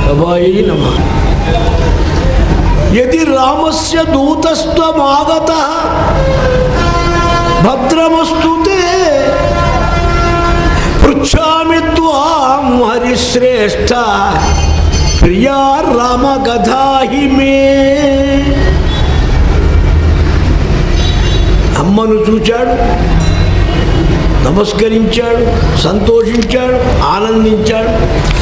శివాయ నమః. యది రామస్య దూతస్త్వమాగతః భద్రమస్తు తే పృచ్ఛామి త్వాం హరిశ్రేష్ఠ ప్రియా రామకథా హి మే. అమ్మను చూచాడు, నమస్కరించాడు, సంతోషించాడు, ఆనందించాడు.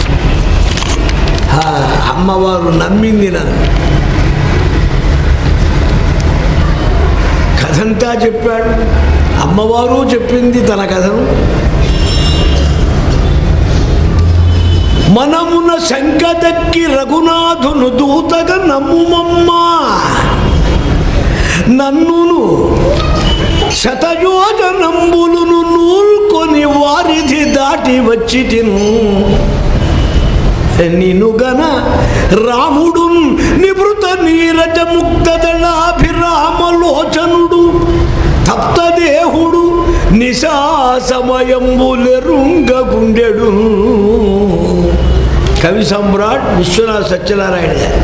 అమ్మవారు నమ్మింది నన్ను. కథంతా చెప్పాడు. అమ్మవారు చెప్పింది తన కథను. మనమున శంకదక్కి రఘునాథును దూతగా నమ్ముమమ్మా, నన్నును శతయోజనంబులును నూల్కొని వారిధి దాటి వచ్చి తిను. నినుగన రాముడు నివృత నీరజ ముక్తదళాభిరామలోచనుడు తప్తదేహుడు నిశా సమయంబులెరుంగ గుండెడు. కవి సమ్రాట్ విశ్వనాథ సత్యనారాయణ గారు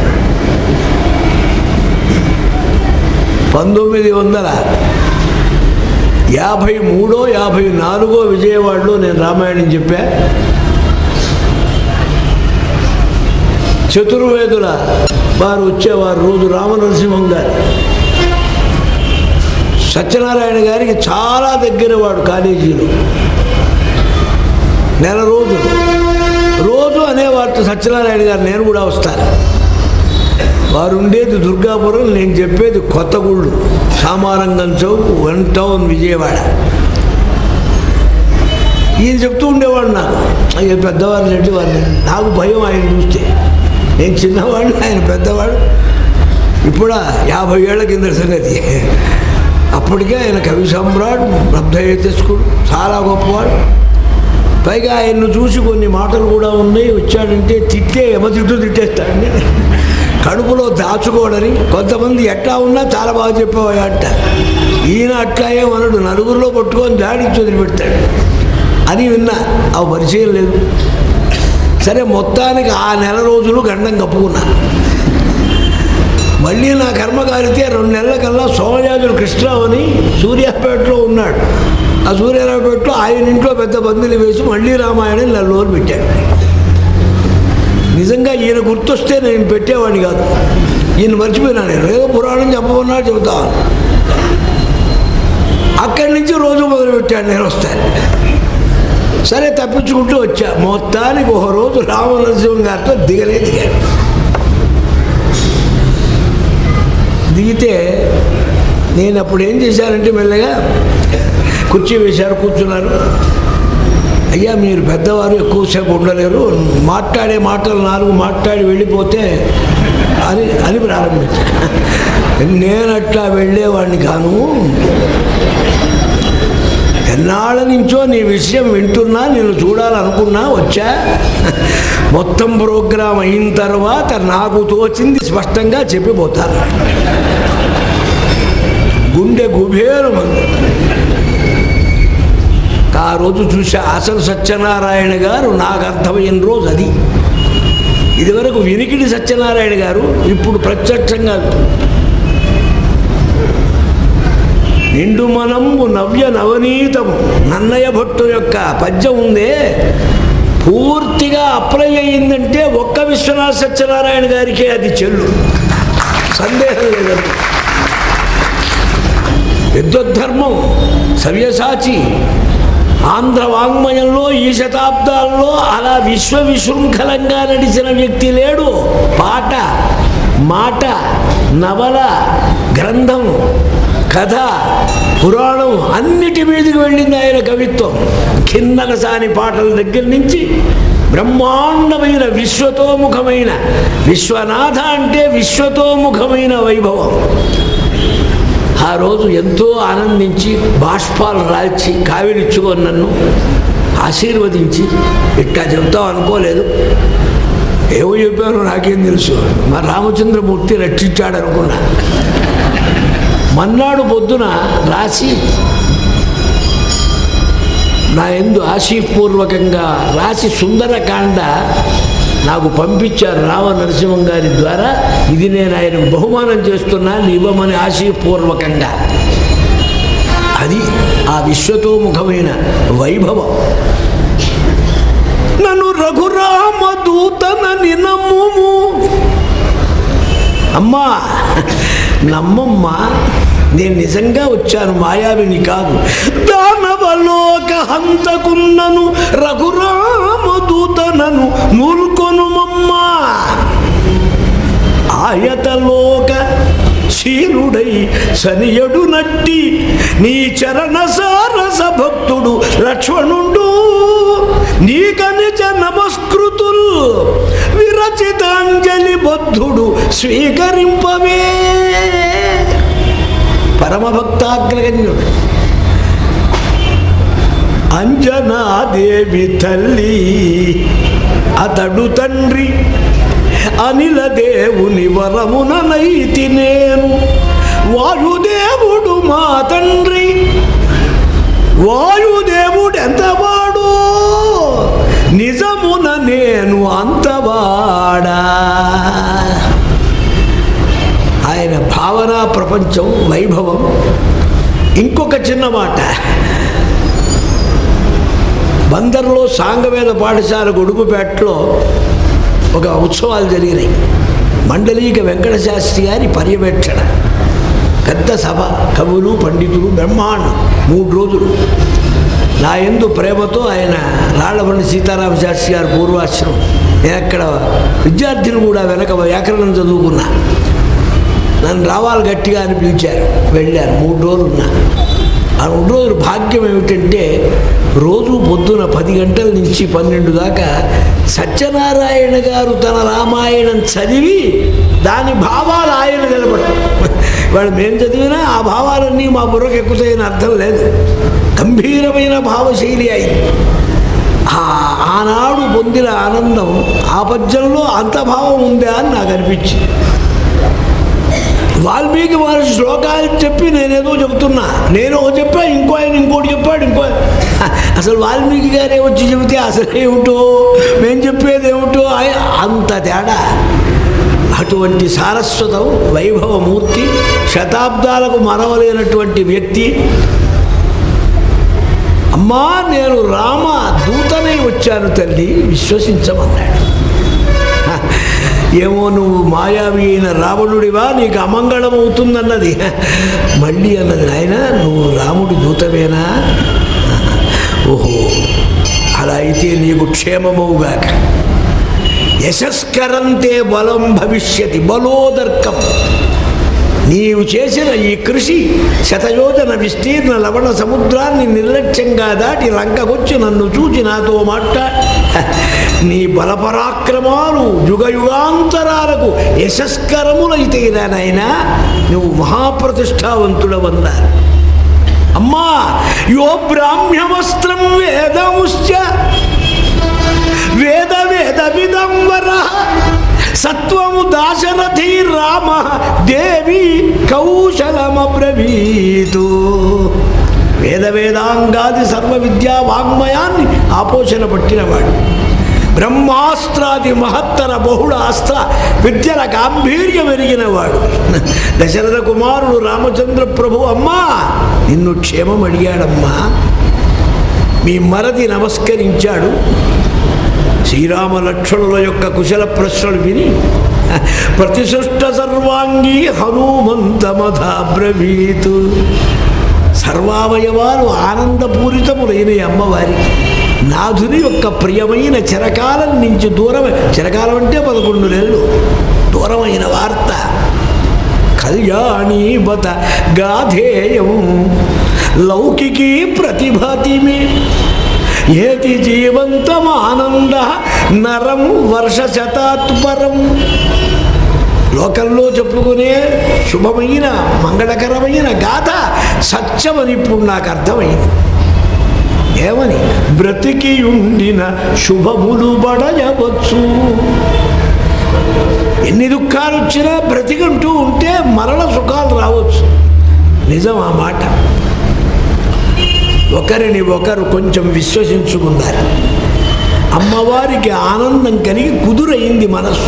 1953-54 విజయవాడలో నేను రామాయణం చెప్పా. చతుర్వేదుల వారు వచ్చేవారు రోజు. రామనరసింహం గారు సత్యనారాయణ గారికి చాలా దగ్గర వాడు. కాలేజీలో నెల రోజులు రోజు అనేవారితో సత్యనారాయణ గారు నేను కూడా వస్తాను. వారు ఉండేది దుర్గాపురం, నేను చెప్పేది కొత్తగూళ్ళు, సామారంగం చౌక్, 1 టౌన్ విజయవాడ. ఈయన చెప్తూ ఉండేవాడు నాకు, అయ్యో పెద్దవారు లేంటి వారిని. నాకు భయం ఆయన చూస్తే. నేను చిన్నవాడిని, ఆయన పెద్దవాడు. ఇప్పుడు 50 ఏళ్ల కింద సంగతి. అప్పటికే ఆయన కవి సమ్రాట్, బ్రహ్మయతస్కుడు, చాలా గొప్పవాడు. పైగా ఆయన్ను చూసి కొన్ని మాటలు కూడా ఉన్నాయి. వచ్చాడంటే యమతిట్టు తిట్టేస్తాడండి. కడుపులో దాచుకోడని. కొంతమంది ఎట్లా ఉన్నా చాలా బాగా చెప్పేవాడు అంట. ఈయన అట్లా ఏమనడు, నలుగురిలో పట్టుకొని దాడిచ్చి వదిలిపెడతాడు అని విన్నా. ఆ పరిచయం లేదు. సరే, మొత్తానికి ఆ నెల రోజులు గండం కప్పుకున్నా. మళ్ళీ నా కర్మకారితే 2 నెలల కల్లా సోమయాజులు కృష్ణరావు అని సూర్యాపేటలో ఉన్నాడు. ఆ సూర్యాపేటలో ఆయన ఇంట్లో పెద్ద బంధువులు వేసి మళ్ళీ రామాయణం 4 రోజులు పెట్టాడు. నిజంగా ఈయన గుర్తొస్తే నేను పెట్టేవాడిని కాదు. ఈయన మర్చిపోయినా. నేను ఏదో పురాణం చెప్పమన్నా చెబుతాను. అక్కడి నుంచి రోజు మొదలుపెట్టాడు నేను వస్తాను. సరే, తప్పించుకుంటూ వచ్చా. మొత్తానికి ఒక రోజు రామనరసింహం గారితో దిగాడు. దిగితే నేను అప్పుడు ఏం చేశానంటే మెల్లగా కుర్చీ వేశారు, కూర్చున్నారు. అయ్యా, మీరు పెద్దవారు ఎక్కువసేపు ఉండలేరు, మాట్లాడే మాటలు 4 మాట్లాడి వెళ్ళిపోతే అని ప్రారంభించాను. నేను అట్లా వెళ్ళేవాడిని కాను. ఎన్నాళ్ళ నుంచో నీ విషయం వింటున్నా, నేను చూడాలనుకున్నా, వచ్చా. మొత్తం ప్రోగ్రాం అయిన తర్వాత నాకు తోచింది స్పష్టంగా చెప్పిపోతాను. గుండె గుబేరు మంది. ఆ రోజు చూసా అసలు సత్యనారాయణ గారు నాకు అర్థమైన రోజు అది. ఇదివరకు వినికిడి సత్యనారాయణ గారు, ఇప్పుడు ప్రత్యక్షంగా. నిండు మనంబు నవ్య నవనీతము నన్నయ్య భట్టు యొక్క పద్యం ఉందే, పూర్తిగా అప్లై అయ్యిందంటే ఒక్క విశ్వనాథ సత్యనారాయణ గారికే అది చెల్లు, సందేహం లేదండి. విద్వద్ధర్మం, సవ్యసాచి, ఆంధ్ర వాంగ్మయంలో ఈ శతాబ్దాల్లో అలా విశ్వవిశృంఖలంగా నడిచిన వ్యక్తి లేడు. పాట, మాట, నవల, గ్రంథం, కథ, పురాణం అన్నిటి మీదకి వెళ్ళింది ఆయన కవిత్వం. కిందన సాని పాటల దగ్గర నుంచి బ్రహ్మాండమైన విశ్వతోముఖమైన, విశ్వనాథ అంటే విశ్వతోముఖమైన వైభవం. ఆ రోజు ఎంతో ఆనందించి బాష్పాలు రాల్చి కావిలిచ్చుకొని నన్ను ఆశీర్వదించి, ఇట్లా చెప్తావు అనుకోలేదు, ఏమో చెప్పాను నాకేం తెలుసు, మా రామచంద్రమూర్తి రక్షించాడు అనుకున్నా. మన్నాడు పొద్దున రాసి నా యందు ఆశీపూర్వకంగా రాసి సుందరకాండ నాకు పంపించారు రామ నరసింహం గారి ద్వారా. ఇది నేను ఆయనకు బహుమానం చేస్తున్నాను, ఇవ్వమని ఆశయపూర్వకంగా. అది ఆ విశ్వతోముఖమైన వైభవం. నన్ను రఘురామ దూతనని నమ్ముము. అమ్మా నమ్మమ్మా, నేను నిజంగా వచ్చాను, మాయావిని కాదు. దానవలోక హంతకున్నను రఘురామ దూతనను నూల్కొనుమమ్మా. ఆయతలోక శీలుడై సనియడు నట్టి నీ చరణ సారస భక్తుడు లక్ష్మణుడు. నీకనిచ నమస్కృతులు విరచితాంజలి బద్ధుడు స్వీకరింపవే. పరమభక్తాగ్రగణ్యుడు. అంజనాదేవి తల్లి అతడు తండ్రి అనిల దేవుని వరముననైతి నేను. వాయుదేవుడు మా తండ్రి. వాయుదేవుడు ఎంతవాడు, నిజమున నేను అంతవాడా. ఆయన భావనా ప్రపంచం, వైభవం. ఇంకొక చిన్న మాట, బందర్లో సాంగవేద పాఠశాల గొడుగుపేటలో ఒక ఉత్సవాలు జరిగినాయి. మండలీక వెంకట శాస్త్రి గారి పర్యవేక్షణ, పెద్ద సభ, కవులు పండితులు, బ్రహ్మాండం. 3 రోజులు నా యందు ప్రేమతో ఆయన రాళ్లబండి సీతారామ శాస్త్రి గారు పూర్వాశ్రమం. నేను అక్కడ విద్యార్థులు కూడా వెనక వ్యాకరణం చదువుకున్నా. నన్ను రావాలి గట్టిగా అని పిలిచారు, వెళ్ళారు. 3 రోజులు ఉన్నా. ఆ 3 రోజులు భాగ్యం ఏమిటంటే రోజు పొద్దున 10 గంటల నుంచి 12 దాకా సత్యనారాయణ గారు తన రామాయణం చదివి దాని భావాలు ఆయన నిలబడతాం. వాళ్ళు మేము చదివినా ఆ భావాలన్నీ మా బుర్రకు ఎక్కుతాయని అర్థం లేదు. గంభీరమైన భావశైలి అయింది. ఆనాడు పొందిన ఆనందం ఆ పద్యంలో అంత భావం ఉందా అని నాకు అనిపించింది. వాల్మీకి వారి శ్లోకాలు చెప్పి నేనేదో చెబుతున్నా, నేను చెప్పా, ఇంకో ఆయన ఇంకోటి చెప్పాడు, ఇంకో అసలు వాల్మీకి గారే వచ్చి చెబితే అసలు ఏమిటో మేము చెప్పేది ఏమిటో అంత తేడా. అటువంటి సారస్వతం, వైభవమూర్తి, శతాబ్దాలకు మరవలేనటువంటి వ్యక్తి. అమ్మా నేను రామ దూతనే వచ్చాను తల్లి, విశ్వసించమన్నాడు. ఏమో నువ్వు మాయావి అయిన రావణుడివా, నీకు అమంగళం అవుతుందన్నది. మళ్ళీ అన్నది, నాయన నువ్వు రాముడి దూతమేనా? ఓహో, అలా అయితే నీకు క్షేమమవుగాక. యశస్కరంతే బలం భవిష్యతి బలోదర్కం. నీవు చేసిన ఈ కృషి శతయోజన విస్తీర్ణ లవణ సముద్రాన్ని నిర్లక్ష్యంగా దాటి లంకకొచ్చి నన్ను చూచి నాతో నీ బలపరాక్రమాలు యుగయుగాంతరాలకు యశస్కరములైతేనానైనా నువ్వు మహాప్రతిష్టావంతుడవన్నారు. అమ్మా యో బ్రాహ్మ్యవస్త్రం వేదముశ్చ వేద వేద విదంబర సత్వము దాశరథి రామ దేవి కౌశలమబ్రవీతు. వేద వేదాంగాది సర్వ విద్యా వాంగ్మయాన్ని ఆపోషణ పట్టినవాడు. బ్రహ్మాస్త్రాది మహత్తర బహుళ అస్త్ర విద్యల గాంభీర్యం ఎరిగినవాడు. దశరథ కుమారుడు రామచంద్ర ప్రభు అమ్మా నిన్ను క్షేమం అడిగాడమ్మా. మీ మరది నమస్కరించాడు. శ్రీరామ లక్ష్మణుల యొక్క కుశల ప్రశ్నలు విని ప్రతిసృష్ట సర్వాంగీ హనుమంతమధాబ్రవీతు. సర్వావయవాలు ఆనందపూరితములైన అమ్మవారికి నాథుని యొక్క ప్రియమైన చిరకాలం నుంచి దూరం, చిరకాలం అంటే 11 నెలలు దూరమైన వార్త. కళ్యాణీ బత గాధేయం లౌకికీ ప్రతిభాతిమే ఏతి జీవంతమానంద నరం వర్షశతాత్పరం. లోకంలో చెప్పుకునే శుభమైన మంగళకరమైన గాథ సత్యమని ఇప్పుడు నాకు అర్థమైంది. ఏమని? బ్రతికి ఉండిన శుభములు బడయవచ్చు. ఎన్ని దుఃఖాలు వచ్చినా బ్రతికంటూ ఉంటే మరణ సుఖాలు రావచ్చు. నిజం ఆ మాట. ఒకరిని ఒకరు కొంచెం విశ్వసించుకున్నారు. అమ్మవారికి ఆనందం కలిగి కుదురైంది మనస్సు,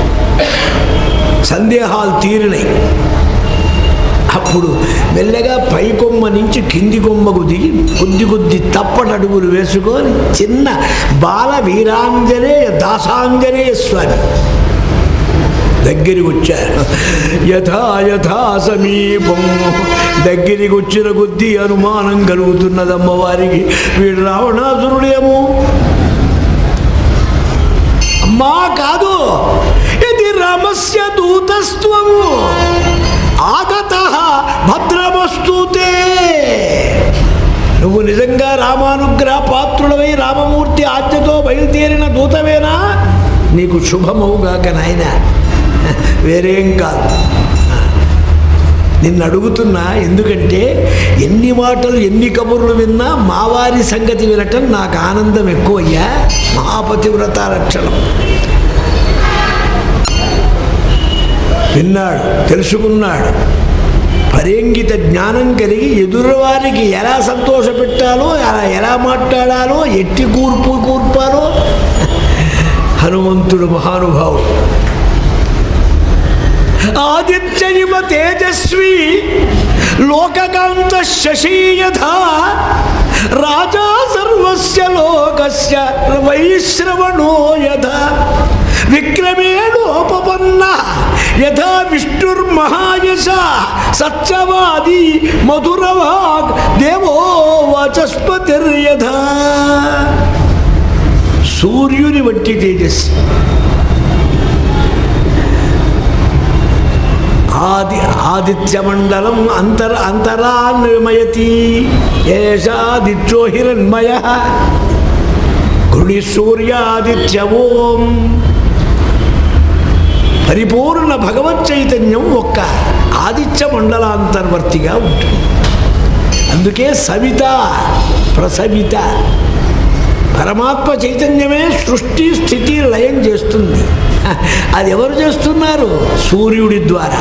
సందేహాలు తీరినాయి. అప్పుడు మెల్లగా పై కొమ్మ నుంచి కింది కొమ్మకు దిగి కొద్ది కొద్ది తప్పటడుగులు వేసుకొని చిన్న బాల వీరాంజనేయ దాసాంజనేయ స్వామి దగ్గరికి వచ్చారు. యథా యథా సమీపం, దగ్గరికి వచ్చిన కొద్దీ అనుమానం కలుగుతున్నది అమ్మవారికి, వీడు రావణాసురుడేమో. అమ్మా కాదు, ఇది రామస్య దూతస్త్వము ఆగతః భద్రమస్తూతే. నువ్వు నిజంగా రామానుగ్రహ పాత్రుడవై రామమూర్తి ఆజ్ఞతో బయలుదేరిన దూతవేనా? నీకు శుభమవుగాక నాయన, వేరేం కాదు. నిన్ను అడుగుతున్నా, ఎందుకంటే ఎన్ని మాటలు ఎన్ని కబుర్లు విన్నా మావారి సంగతి వినటం నాకు ఆనందం ఎక్కువయ్యా. మహాపతివ్రత లక్షణం విన్నాడు, తెలుసుకున్నాడు. పరేంగిత జ్ఞానం కలిగి ఎదురువారికి ఎలా సంతోషపెట్టాలో, ఎలా మాట్లాడాలో, ఎట్టి కూర్పాలో హనుమంతుడు మహానుభావుడు. ఆదిత్యనివ తేజస్వి లోకకాంత శశీయథా రాజా సర్వస్య లోకస్య వైశ్రవణో యథా విక్రమేణోపపన్న యథా విష్ణుర్మహాయశ సత్యవాది మధురవాగ్ దేవో వాచస్పతిర్యథా. సూర్యుని వంటి తేజస్సు, ఆదిత్యమండలం అంతరాన్మయతి ఏషాదిత్యో హిరణ్మయః గృణి సూర్యాదిత్య ఓం. పరిపూర్ణ భగవత్ చైతన్యం ఒక్క ఆదిత్య మండలాంతర్వర్తిగా ఉంటుంది. అందుకే సవిత ప్రసవిత. పరమాత్మ చైతన్యమే సృష్టి స్థితి లయం చేస్తుంది. అది ఎవరు చేస్తున్నారు? సూర్యుడి ద్వారా.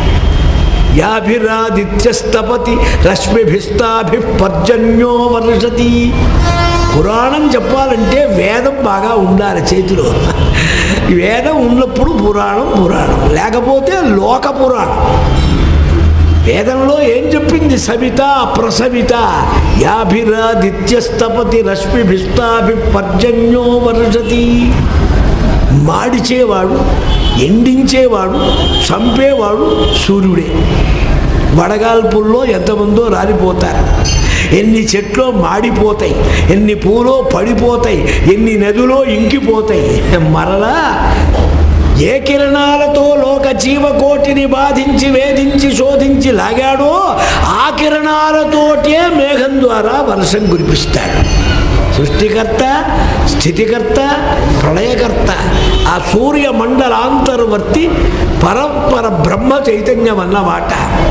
యాభిరాదిత్యస్తపతి రశ్మిభిస్తాభి పర్జన్యో వర్షతి. పురాణం చెప్పాలంటే వేదం బాగా ఉండాలి చేతిలో. వేదం ఉన్నప్పుడు పురాణం, లేకపోతే లోక పురాణం. వేదంలో ఏం చెప్పింది? సవిత ప్రసవిత. యాభిరాదిత్యస్తపతి రశ్మిభిస్తాభి పర్జన్యో వర్షతి. మాడిచేవాడు, ఎండించేవాడు, చంపేవాడు సూర్యుడే. వడగాల్పుల్లో ఎంతమందో రాలిపోతారు, ఎన్ని చెట్లో మాడిపోతాయి, ఎన్ని పూలో పడిపోతాయి, ఎన్ని నదులో ఇంకిపోతాయి. మరలా ఏ కిరణాలతో లోక జీవకోటిని బాధించి వేధించి శోధించి లాగాడో ఆ కిరణాలతోటే మేఘం ద్వారా వర్షం కురిపిస్తాడు. సృష్టికర్త, స్థితికర్త, ప్రళయకర్త ఆ సూర్య మండలాంతర్వర్తి పరపర బ్రహ్మ చైతన్యం అన్నమాట.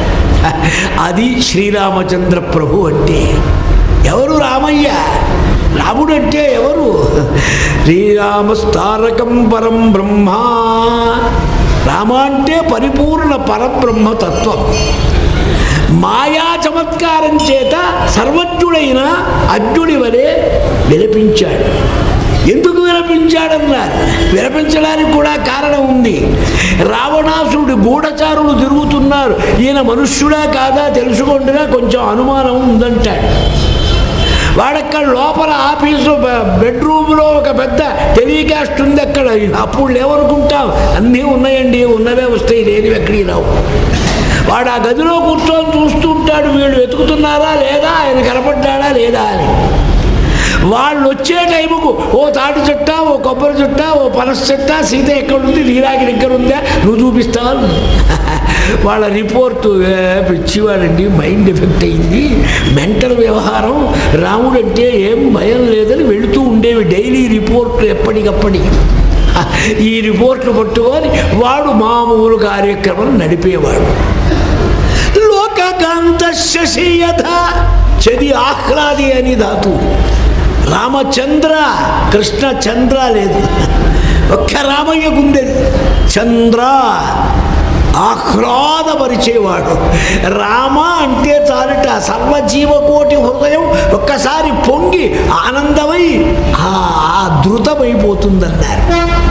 అది శ్రీరామచంద్ర ప్రభు అంటే. ఎవరు రామయ్య? రాముడు అంటే ఎవరు? శ్రీరామస్తారకం పరం బ్రహ్మ. రామ అంటే పరిపూర్ణ పరబ్రహ్మతత్వం. మాయా చమత్కారం చేత సర్వజ్ఞుడైన అజ్ఞుడి వలె విలపించాడు. ఎందుకు విలపించాడన్నారు? విలపించడానికి కూడా కారణం ఉంది. రావణాసురుడి గూఢచారులు తిరుగుతున్నారు, ఈయన మనుష్యుడా కాదా తెలుసుకుంటున్నా కొంచెం అనుమానం ఉందంటాడు. వాడక్కడ లోపల ఆఫీసులో బెడ్రూమ్లో ఒక పెద్ద టెలికాస్ట్ ఉంది అక్కడ. అప్పుడు లేవనుకుంటాం, అన్నీ ఉన్నాయండి, ఉన్నవే వస్తాయి, లేనివి ఎక్కడికి రావు. వాడు ఆ గదిలో కూర్చొని చూస్తుంటాడు, వీళ్ళు వెతుకుతున్నారా లేదా, ఆయన కనపడ్డాడా లేదా అని. వాళ్ళు వచ్చే టైముకు ఓ తాటి చెట్ట, ఓ కొబ్బరి చెట్ట, ఓ పనస చెట్ట, సీత ఎక్కడుంది, నీలాగి దగ్గర ఉందా, నువ్వు చూపిస్తావు. వాళ్ళ రిపోర్టు పిచ్చివాడండి, మైండ్ ఎఫెక్ట్ అయింది, మెంటల్ వ్యవహారం, రాముడు అంటే ఏం భయం లేదని వెళుతూ ఉండేవి డైలీ రిపోర్ట్లు ఎప్పటికప్పటికి. ఈ రిపోర్ట్లు పట్టుకొని వాడు మామూలు కార్యక్రమం నడిపేవాడు. లోకకాంత శశియథ, చది ఆహ్లాది అని ధాతు. రామచంద్ర, కృష్ణ చంద్ర లేదు, ఒక్క రామయ్యకుండేది చంద్ర. ఆహ్లాదపరిచేవాడు. రామ అంటే చాలట సర్వజీవకోటి హృదయం ఒక్కసారి పొంగి ఆనందమై ధృతమైపోతుందన్నారు.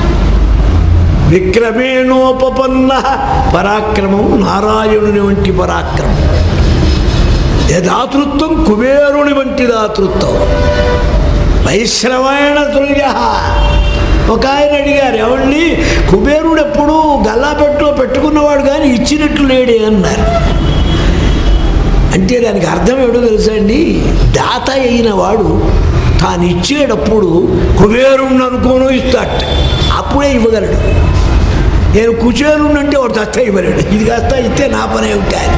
విక్రమేణోపపన్న పరాక్రమం నారాయణుని వంటి పరాక్రమం. దాతృత్వం కుబేరుని వంటి దాతృత్వం. వైశ్రవణ తుల్య. ఒక ఆయన అడిగారు, ఎవరిని? కుబేరుడు ఎప్పుడు గల్లాపెట్టులో పెట్టుకున్నవాడు కానీ ఇచ్చినట్లు లేడే అన్నారు. అంటే దానికి అర్థం ఏడో తెలుసా అండి? దాత అయిన వాడు తాను ఇచ్చేటప్పుడు కుబేరుణ్ణి అనుకోను ఇస్తాట, అప్పుడే ఇవ్వగలడు. నేను కుచేరుణ్ణంటే వాడు తస్తా ఇవ్వలేడు. ఇది కాస్త ఇస్తే నా పనే ఉంటాయి.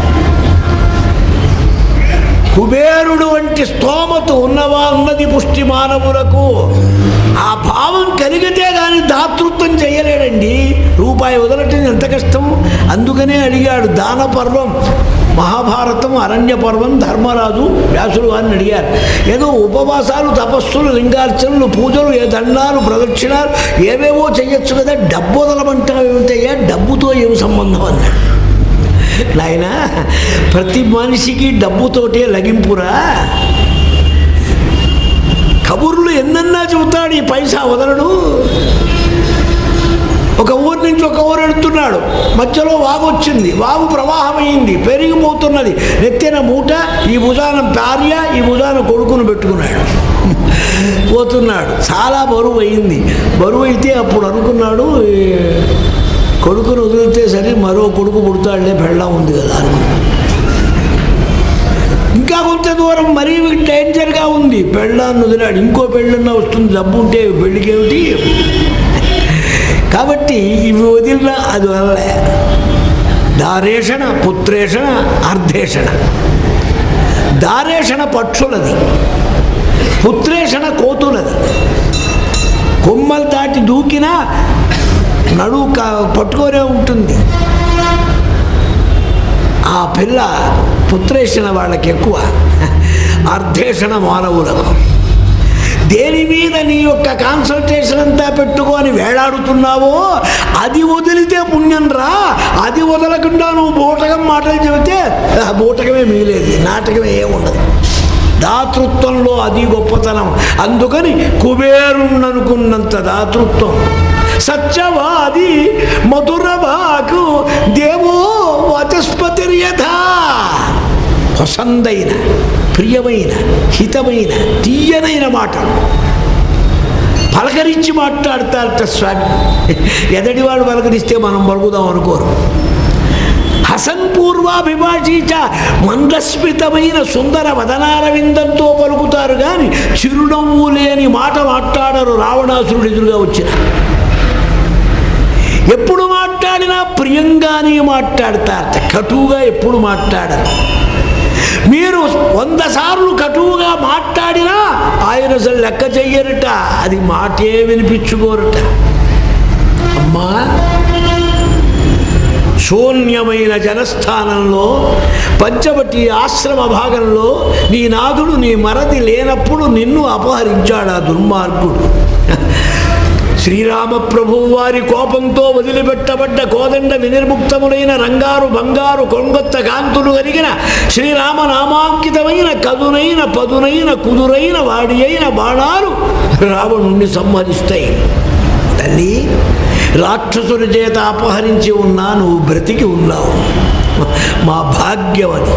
కుబేరుడు వంటి స్తోమత ఉన్నది పుష్టి మానవులకు. ఆ భావం కలిగితే కానీ దాతృత్వం చేయలేడండి. రూపాయి వదలటం ఎంత కష్టం. అందుకనే అడిగాడు దాన పర్వం, మహాభారతం, అరణ్య పర్వం. ధర్మరాజు వ్యాసులు వారిని అడిగారు, ఏదో ఉపవాసాలు, తపస్సులు, లింగార్చనలు, పూజలు, ఏ దండాలు, ప్రదక్షిణాలు ఏవేవో చెయ్యొచ్చు కదా, డబ్బు వదలమంటావు ఏమిటయ్యా, డబ్బుతో ఏమి సంబంధం అన్నాడు. నాయన, ప్రతి మనిషికి డబ్బుతోటే లగింపురా. కబుర్లు ఎన్నన్నా చెబుతాడు, ఈ పైసా వదలడు. ఒక ఊరు నుంచి ఒక ఊరు వెళుతున్నాడు, మధ్యలో వాగు వచ్చింది, వాగు ప్రవాహమైంది, పెరిగిపోతున్నది. నెత్తిన మూట, ఈ భుజాన భార్య, ఈ భుజాన కొడుకును పెట్టుకున్నాడు. పోతున్నాడు, చాలా బరువు అయింది. బరువు అయితే అప్పుడు అనుకున్నాడు, కొడుకును వదిలితే సరే మరో కొడుకు పుడతాడులే, పెళ్ళం ఉంది కదా అనుకున్నాడు. ఇంకా కొంత దూరం మరీ డేంజర్గా ఉంది, పెళ్ళాన్ని వదిలాడు. ఇంకో పెళ్ళన్నా వస్తుంది, డబ్బు ఉంటే పెళ్ళికేమిటి. కాబట్టి ఇవి వదిలినా అది వదలే. దారేషణ పుత్రేషణ అర్ధేషణ. దారేషణ పక్షులది, పుత్రేషణ కోతులది. కొమ్మలు దాటి దూకినా నడువు పట్టుకొనే ఉంటుంది. ఆ పిల్ల పుత్రేషణ వాళ్ళకి ఎక్కువ, అర్ధేషణ మానవులకు. దేని మీద నీ యొక్క కాన్సన్ట్రేషన్ అంతా పెట్టుకొని వేలాడుతున్నావో అది వదిలితే పుణ్యం రా. అది వదలకుండా నువ్వు బూటకం మాటలు చెబితే బూటకమే మిగిలేదు, నాటకమే ఏముండదు. దాతృత్వంలో అది గొప్పతనం. అందుకని కుబేరుణ్ణనుకున్నంత దాతృత్వం. సత్యవాది మధురవాకు దేవో వాచస్పతిర్యథ. పసందైన, ప్రియమైన, హితమైన, తీయనైన మాటలు పలకరించి మాట్లాడతారట స్వామి. ఎదటివాడు పలకరిస్తే మనం పలుకుదాం అనుకోరు. హసన్ పూర్వాభిభాషించ మందస్మితమైన సుందర వదనారవిందంతో పలుకుతారు కానీ చిరునవ్వు లేని మాట మాట్లాడరు. రావణాసురుడు ఎదురుగా వచ్చిన ఎప్పుడు మాట్లాడినా ప్రియంగానే మాట్లాడతారట, కటువుగా ఎప్పుడు మాట్లాడరు. మీరు 100 సార్లు కటువుగా మాట్లాడినా ఆయన అసలు లెక్క చెయ్యరట, అది మాటే వినిపించుకోరట. అమ్మా, శూన్యమైన జనస్థానంలో పంచవటి ఆశ్రమ భాగంలో నీ నాథుడు నీ మరది లేనప్పుడు నిన్ను అపహరించాడు ఆ దుర్మార్గుడు. శ్రీరామప్రభువు వారి కోపంతో వదిలిపెట్టబడ్డ కోదండ వినిర్ముక్తములైన రంగారు బంగారు కొంగొత్త కాంతులు కలిగిన శ్రీరామనామాంకితమైన కదునైన పదునైన కుదురైన వాడి అయిన బాణాలు రావణుణ్ణి సంహరిస్తాయి. తల్లి, రాక్షసుడి చేత అపహరించి ఉన్నా నువ్వు బ్రతికి ఉన్నావు, మా భాగ్యవని.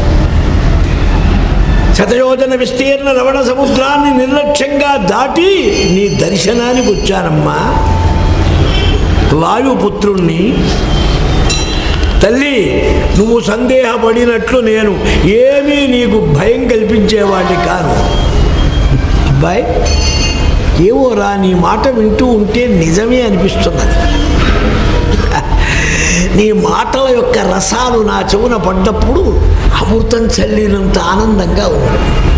శతయోజన విస్తీర్ణ లవణ సముద్రాన్ని నిర్లక్ష్యంగా దాటి నీ దర్శనానికి వచ్చానమ్మా. వాయుపుత్రుణ్ణి. తల్లి, నువ్వు సందేహపడినట్లు నేను ఏమీ నీకు భయం కల్పించేవాడిని కాను. అబ్బాయి, ఏవో రా, నీ మాట వింటూ ఉంటే నిజమే అనిపిస్తున్నది. నీ మాటల యొక్క రసాలు నా చెవున పడ్డప్పుడు అమృతం చల్లినంత ఆనందంగా ఉంది.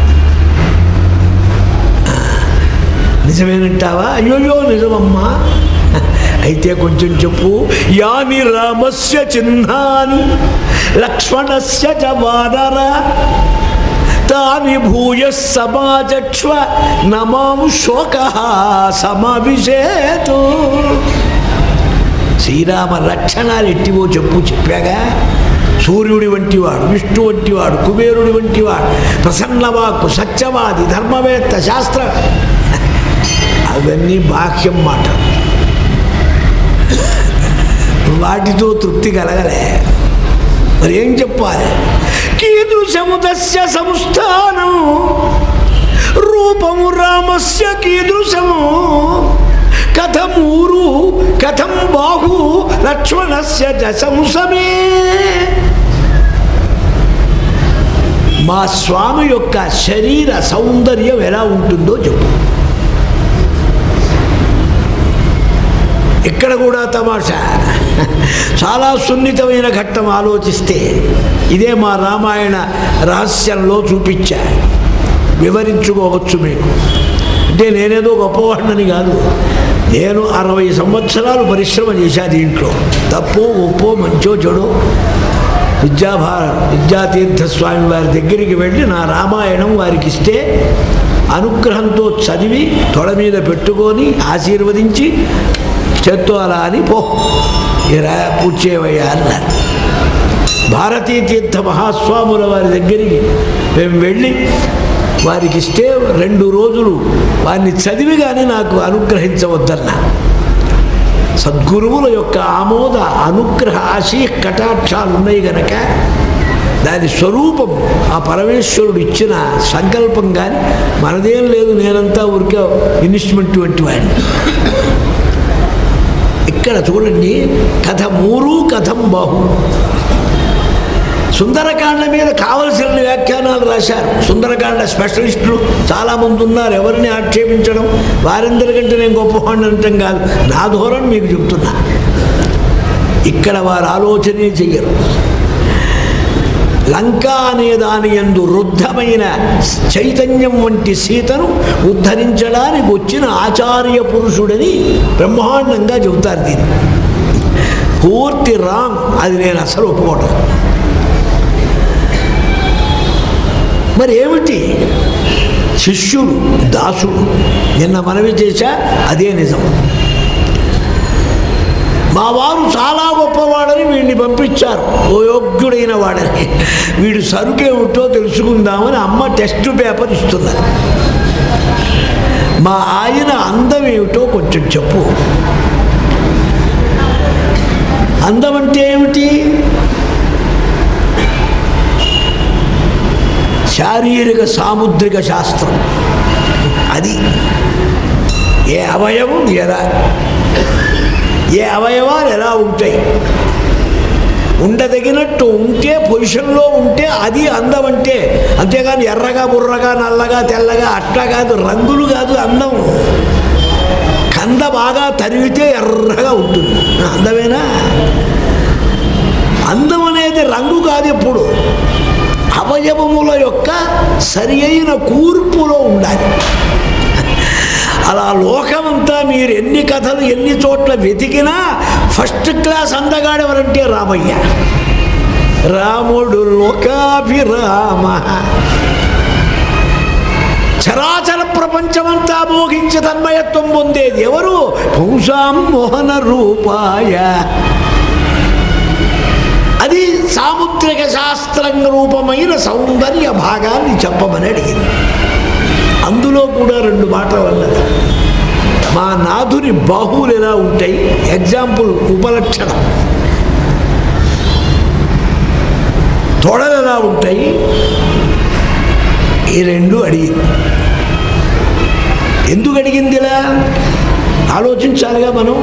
నిజమేనంటావా? అయ్యోయ్యో నిజమమ్మా. అయితే కొంచెం చెప్పు. యాని రామస్య చిహ్నాని లక్ష్మణస్య చ వానర తాని భూయ సమాచక్ష్వ నమాం శోక సమావిశేతు. శ్రీరామ లక్షణాలు ఎట్టివో చెప్పాగా. సూర్యుడి వంటివాడు, విష్ణు వంటివాడు, కుబేరుడి వంటివాడు, ప్రసన్నవాక్కు, సత్యవాది, ధర్మవేత్త, శాస్త్ర, అవన్నీ బాహ్యం మాట. వాటితో తృప్తి కలగలే. మరి ఏం చెప్పాలి? కీదృశము దస్య సంస్థానం రూపము రామస్య కీదృశము కథమూరు కథం బాహు లక్ష్మణస్య దశంసమే. మా స్వామి యొక్క శరీర సౌందర్యం ఎలా ఉంటుందో చెప్పు. ఇక్కడ కూడా తమాషా. చాలా సున్నితమైన ఘట్టం ఆలోచిస్తే ఇదే మా రామాయణ రహస్యంలో చూపించా. వివరించుకోవచ్చు మీకు. అంటే నేనేదో గొప్పవాడినని కాదు. నేను 60 సంవత్సరాలు పరిశ్రమ చేశా దీంట్లో. తప్పో ఒప్పో మంచో చెడో విద్యాతీర్థస్వామి వారి దగ్గరికి వెళ్ళి నా రామాయణం వారికి ఇస్తే అనుగ్రహంతో చదివి తొడ మీద పెట్టుకొని ఆశీర్వదించి చేత్తో అలా అని పో ఇలా పూజ చేయవయ్యా అన్నారు. భారతీ తీర్థ మహాస్వాముల వారి దగ్గరికి మేము వెళ్ళి వారికి ఇస్తే 2 రోజులు వారిని చదివి కానీ నాకు అనుగ్రహించవద్దన్నా. సద్గురువుల యొక్క ఆమోద అనుగ్రహ ఆశీ కటాక్షాలు ఉన్నాయి గనక దాని స్వరూపం ఆ పరమేశ్వరుడు ఇచ్చిన సంకల్పం. కానీ మనదేం లేదు, నేనంతా ఊరికే ఇన్వెస్ట్మెంట్ వంటి వాడిని. ఇక్కడ చూడండి, కథమూరు కథం బాహు. సుందరకాండ మీద కావలసిన వ్యాఖ్యానాలు రాశారు. సుందరకాండ స్పెషలిస్టులు చాలామంది ఉన్నారు. ఎవరిని ఆక్షేపించడం, వారందరికంటే నేను గొప్పవాడిని అనటం కాదు, నా ధోరణి మీకు చెప్తున్నా. ఇక్కడ వారు ఆలోచనే చెయ్యరు. లంక అనే దాని యందు రుద్ధమైన చైతన్యం వంటి సీతను ఉద్ధరించడానికి వచ్చిన ఆచార్య పురుషుడని బ్రహ్మాండంగా చెబుతారు. దీన్ని పూర్తి రాంగ్. అది నేను అసలు ఒప్పుకోవడం. మరి ఏమిటి? శిష్యుడు, దాసుడు. నిన్న మనవి చేశా, అదే నిజం. మా వారు చాలా గొప్పవాడని వీడిని పంపించారు, ఓ యోగ్యుడైన వాడని. వీడు సరుకేమిటో తెలుసుకుందామని అమ్మ టెస్ట్ పేపర్ ఇస్తున్నారు. మా ఆయన అందం ఏమిటో కొంచెం చెప్పు. అందం అంటే ఏమిటి? శారీరక సాముద్రిక శాస్త్రం. అది ఏ అవయవం ఎలా, ఏ అవయవాలు ఎలా ఉంటాయి, ఉండదగినట్టు ఉంటే, పొజిషన్లో ఉంటే అది అందం అంటే. అంతేగాని ఎర్రగా బుర్రగా నల్లగా తెల్లగా అట్లా కాదు. రంగులు కాదు అందం. కంద బాగా తరిగితే ఎర్రగా ఉంటుంది, అందమేనా? అందం అనేది రంగు కాదు. ఎప్పుడు అవయవముల యొక్క సరి అయిన కూర్పులో ఉండాలి. అలా లోకమంతా మీరు ఎన్ని కథలు ఎన్ని చోట్ల వెతికినా ఫస్ట్ క్లాస్ అందగాడెవరంటే రామయ్య. రాముడు లోకాభిరామ. చరాచర ప్రపంచమంతా మోహించి తన్మయత్వం పొందేది ఎవరు? పుంసాం మోహన రూపాయ. అది సాముద్రిక శాస్త్రం రూపమైన సౌందర్య భాగాన్ని చెప్పమని అడిగింది. అందులో కూడా 2 మాటలు అన్నది. మా నాథుని బాహువులు ఎలా ఉంటాయి, ఎగ్జాంపుల్ ఉపలక్షణం. తొడలు ఎలా ఉంటాయి, ఈ 2 అడిగింది. ఎందుకు అడిగింది ఇలా ఆలోచించాలిగా మనం.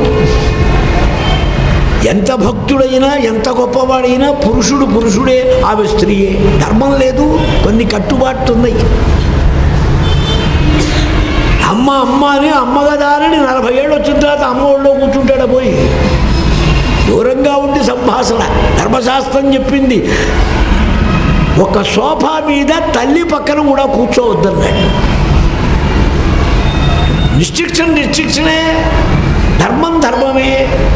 ఎంత భక్తుడైనా ఎంత గొప్పవాడైనా పురుషుడు పురుషుడే, ఆమె స్త్రీయే. ధర్మం లేదు, కొన్ని కట్టుబాట్లు ఉన్నాయి. అమ్మ అమ్మ అని అమ్మగదారని 40 ఏళ్ళు వచ్చిన తర్వాత అమ్మ ఒళ్ళో కూర్చుంటాడా పోయి? దూరంగా ఉండి సంభాషణ. ధర్మశాస్త్రం చెప్పింది ఒక సోఫా మీద తల్లి పక్కన కూడా కూర్చోవద్దన్నాడు. రిస్ట్రిక్షనే. ధర్మం ధర్మమే.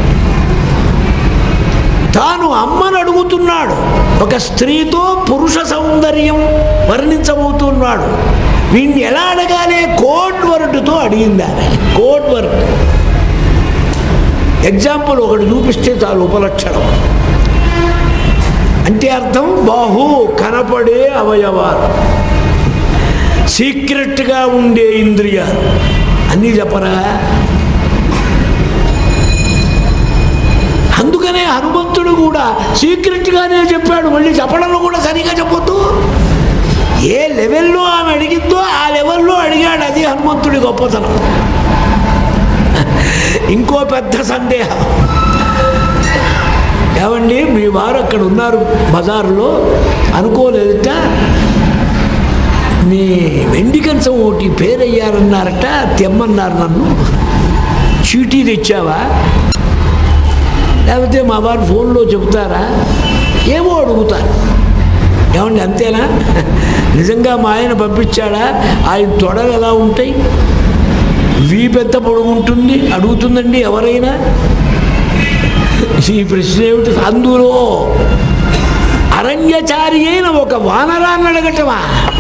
తాను అమ్మను అడుగుతున్నాడు. ఒక స్త్రీతో పురుష సౌందర్యం వర్ణించబోతున్నాడు. వీడిని ఎలా అడగాలి? కోడ్ వర్డ్తో అడిగింది ఆమె. కోడ్ వర్డ్ ఎగ్జాంపుల్ ఒకటి చూపిస్తే చాలు ఉపలక్షణం. అంటే అర్థం బాహు కనపడే అవయవాలు, సీక్రెట్గా ఉండే ఇంద్రియాలు అన్నీ చెప్పరా. అందుకనే హనుమంతుడు కూడా సీక్రెట్గానే చెప్పాడు. మళ్ళీ చెప్పడంలో కూడా సరిగా చెప్పొద్దు. ఏ లెవెల్లో ఆమె అడిగిందో ఆ లెవెల్లో అడిగాడు. అది హనుమంతుడి గొప్పతనం. ఇంకో పెద్ద సందేహం, ఏమండి మీ వారు అక్కడ ఉన్నారు బజారులో, అనుకోలేదట మీ వెండి కంచం ఒకటి పేరయ్యారన్నారట, తెమ్మన్నారు నన్ను, చీటీ తెచ్చావా, లేకపోతే మా వారు ఫోన్లో చెబుతారా, ఏమో అడుగుతారు. ఏమండి అంతేనా? నిజంగా మా ఆయన పంపించాడా? ఆయన తొడలు ఎలా ఉంటాయి, వీపెంత పొడుగు ఉంటుంది అడుగుతుందండి ఎవరైనా. ఈ ప్రశ్న ఏమిటి? అందులో అరణ్యచారి అయిన ఒక వానరాన్ని అడగటమా?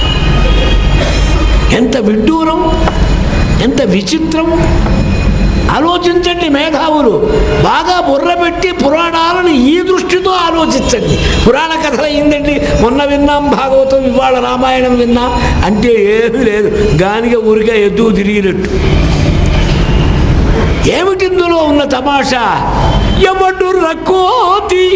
ఎంత విడ్డూరం, ఎంత విచిత్రం. ఆలోచించండి మేధావులు, బాగా బుర్ర పెట్టి పురాణాలను ఈ దృష్టితో ఆలోచించండి. పురాణ కథలు అయిందండి, మొన్న విన్నాం భాగవతం, ఇవాళ రామాయణం విన్నాం అంటే ఏమీ లేదు, గానిగా ఊరిగా ఎద్దుకు తిరిగినట్టు. ఏమిటిందులో ఉన్న తమాషా? యమడు రకోతి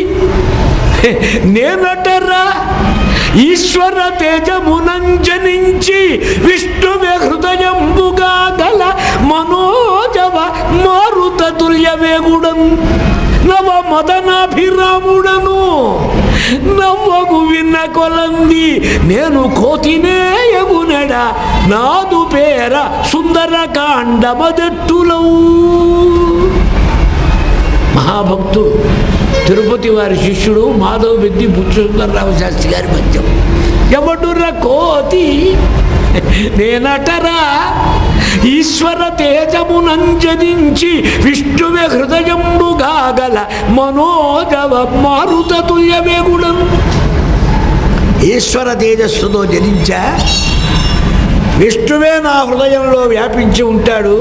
నేనటరా ఈశ్వర తేజమునంజనించి విష్ణువే హృదయంబుగా గల మనోజవ మారుత తుల్యవేగుడను నవ మదనాభిరాముడను నవ్వగు విన్న కొలంది నేను కోతినేయగునెడ నాదు పేర సుందరకాండమదెట్టులవు. మహాభక్తుడు తిరుపతి వారి శిష్యుడు మాధవ బెద్ది బుచ్చుందరరావు శాస్త్రి గారి పద్యం. ఎవడుర కోతి నేనటరా ఈశ్వర తేజమునంజనించి విష్ణువే హృదయంబుగా గల మనోజవ మారుత తుల్యవేగుడను. ఈశ్వర తేజస్సుతో జనించా, విష్ణువే నా హృదయంలో వ్యాపించి ఉంటాడు.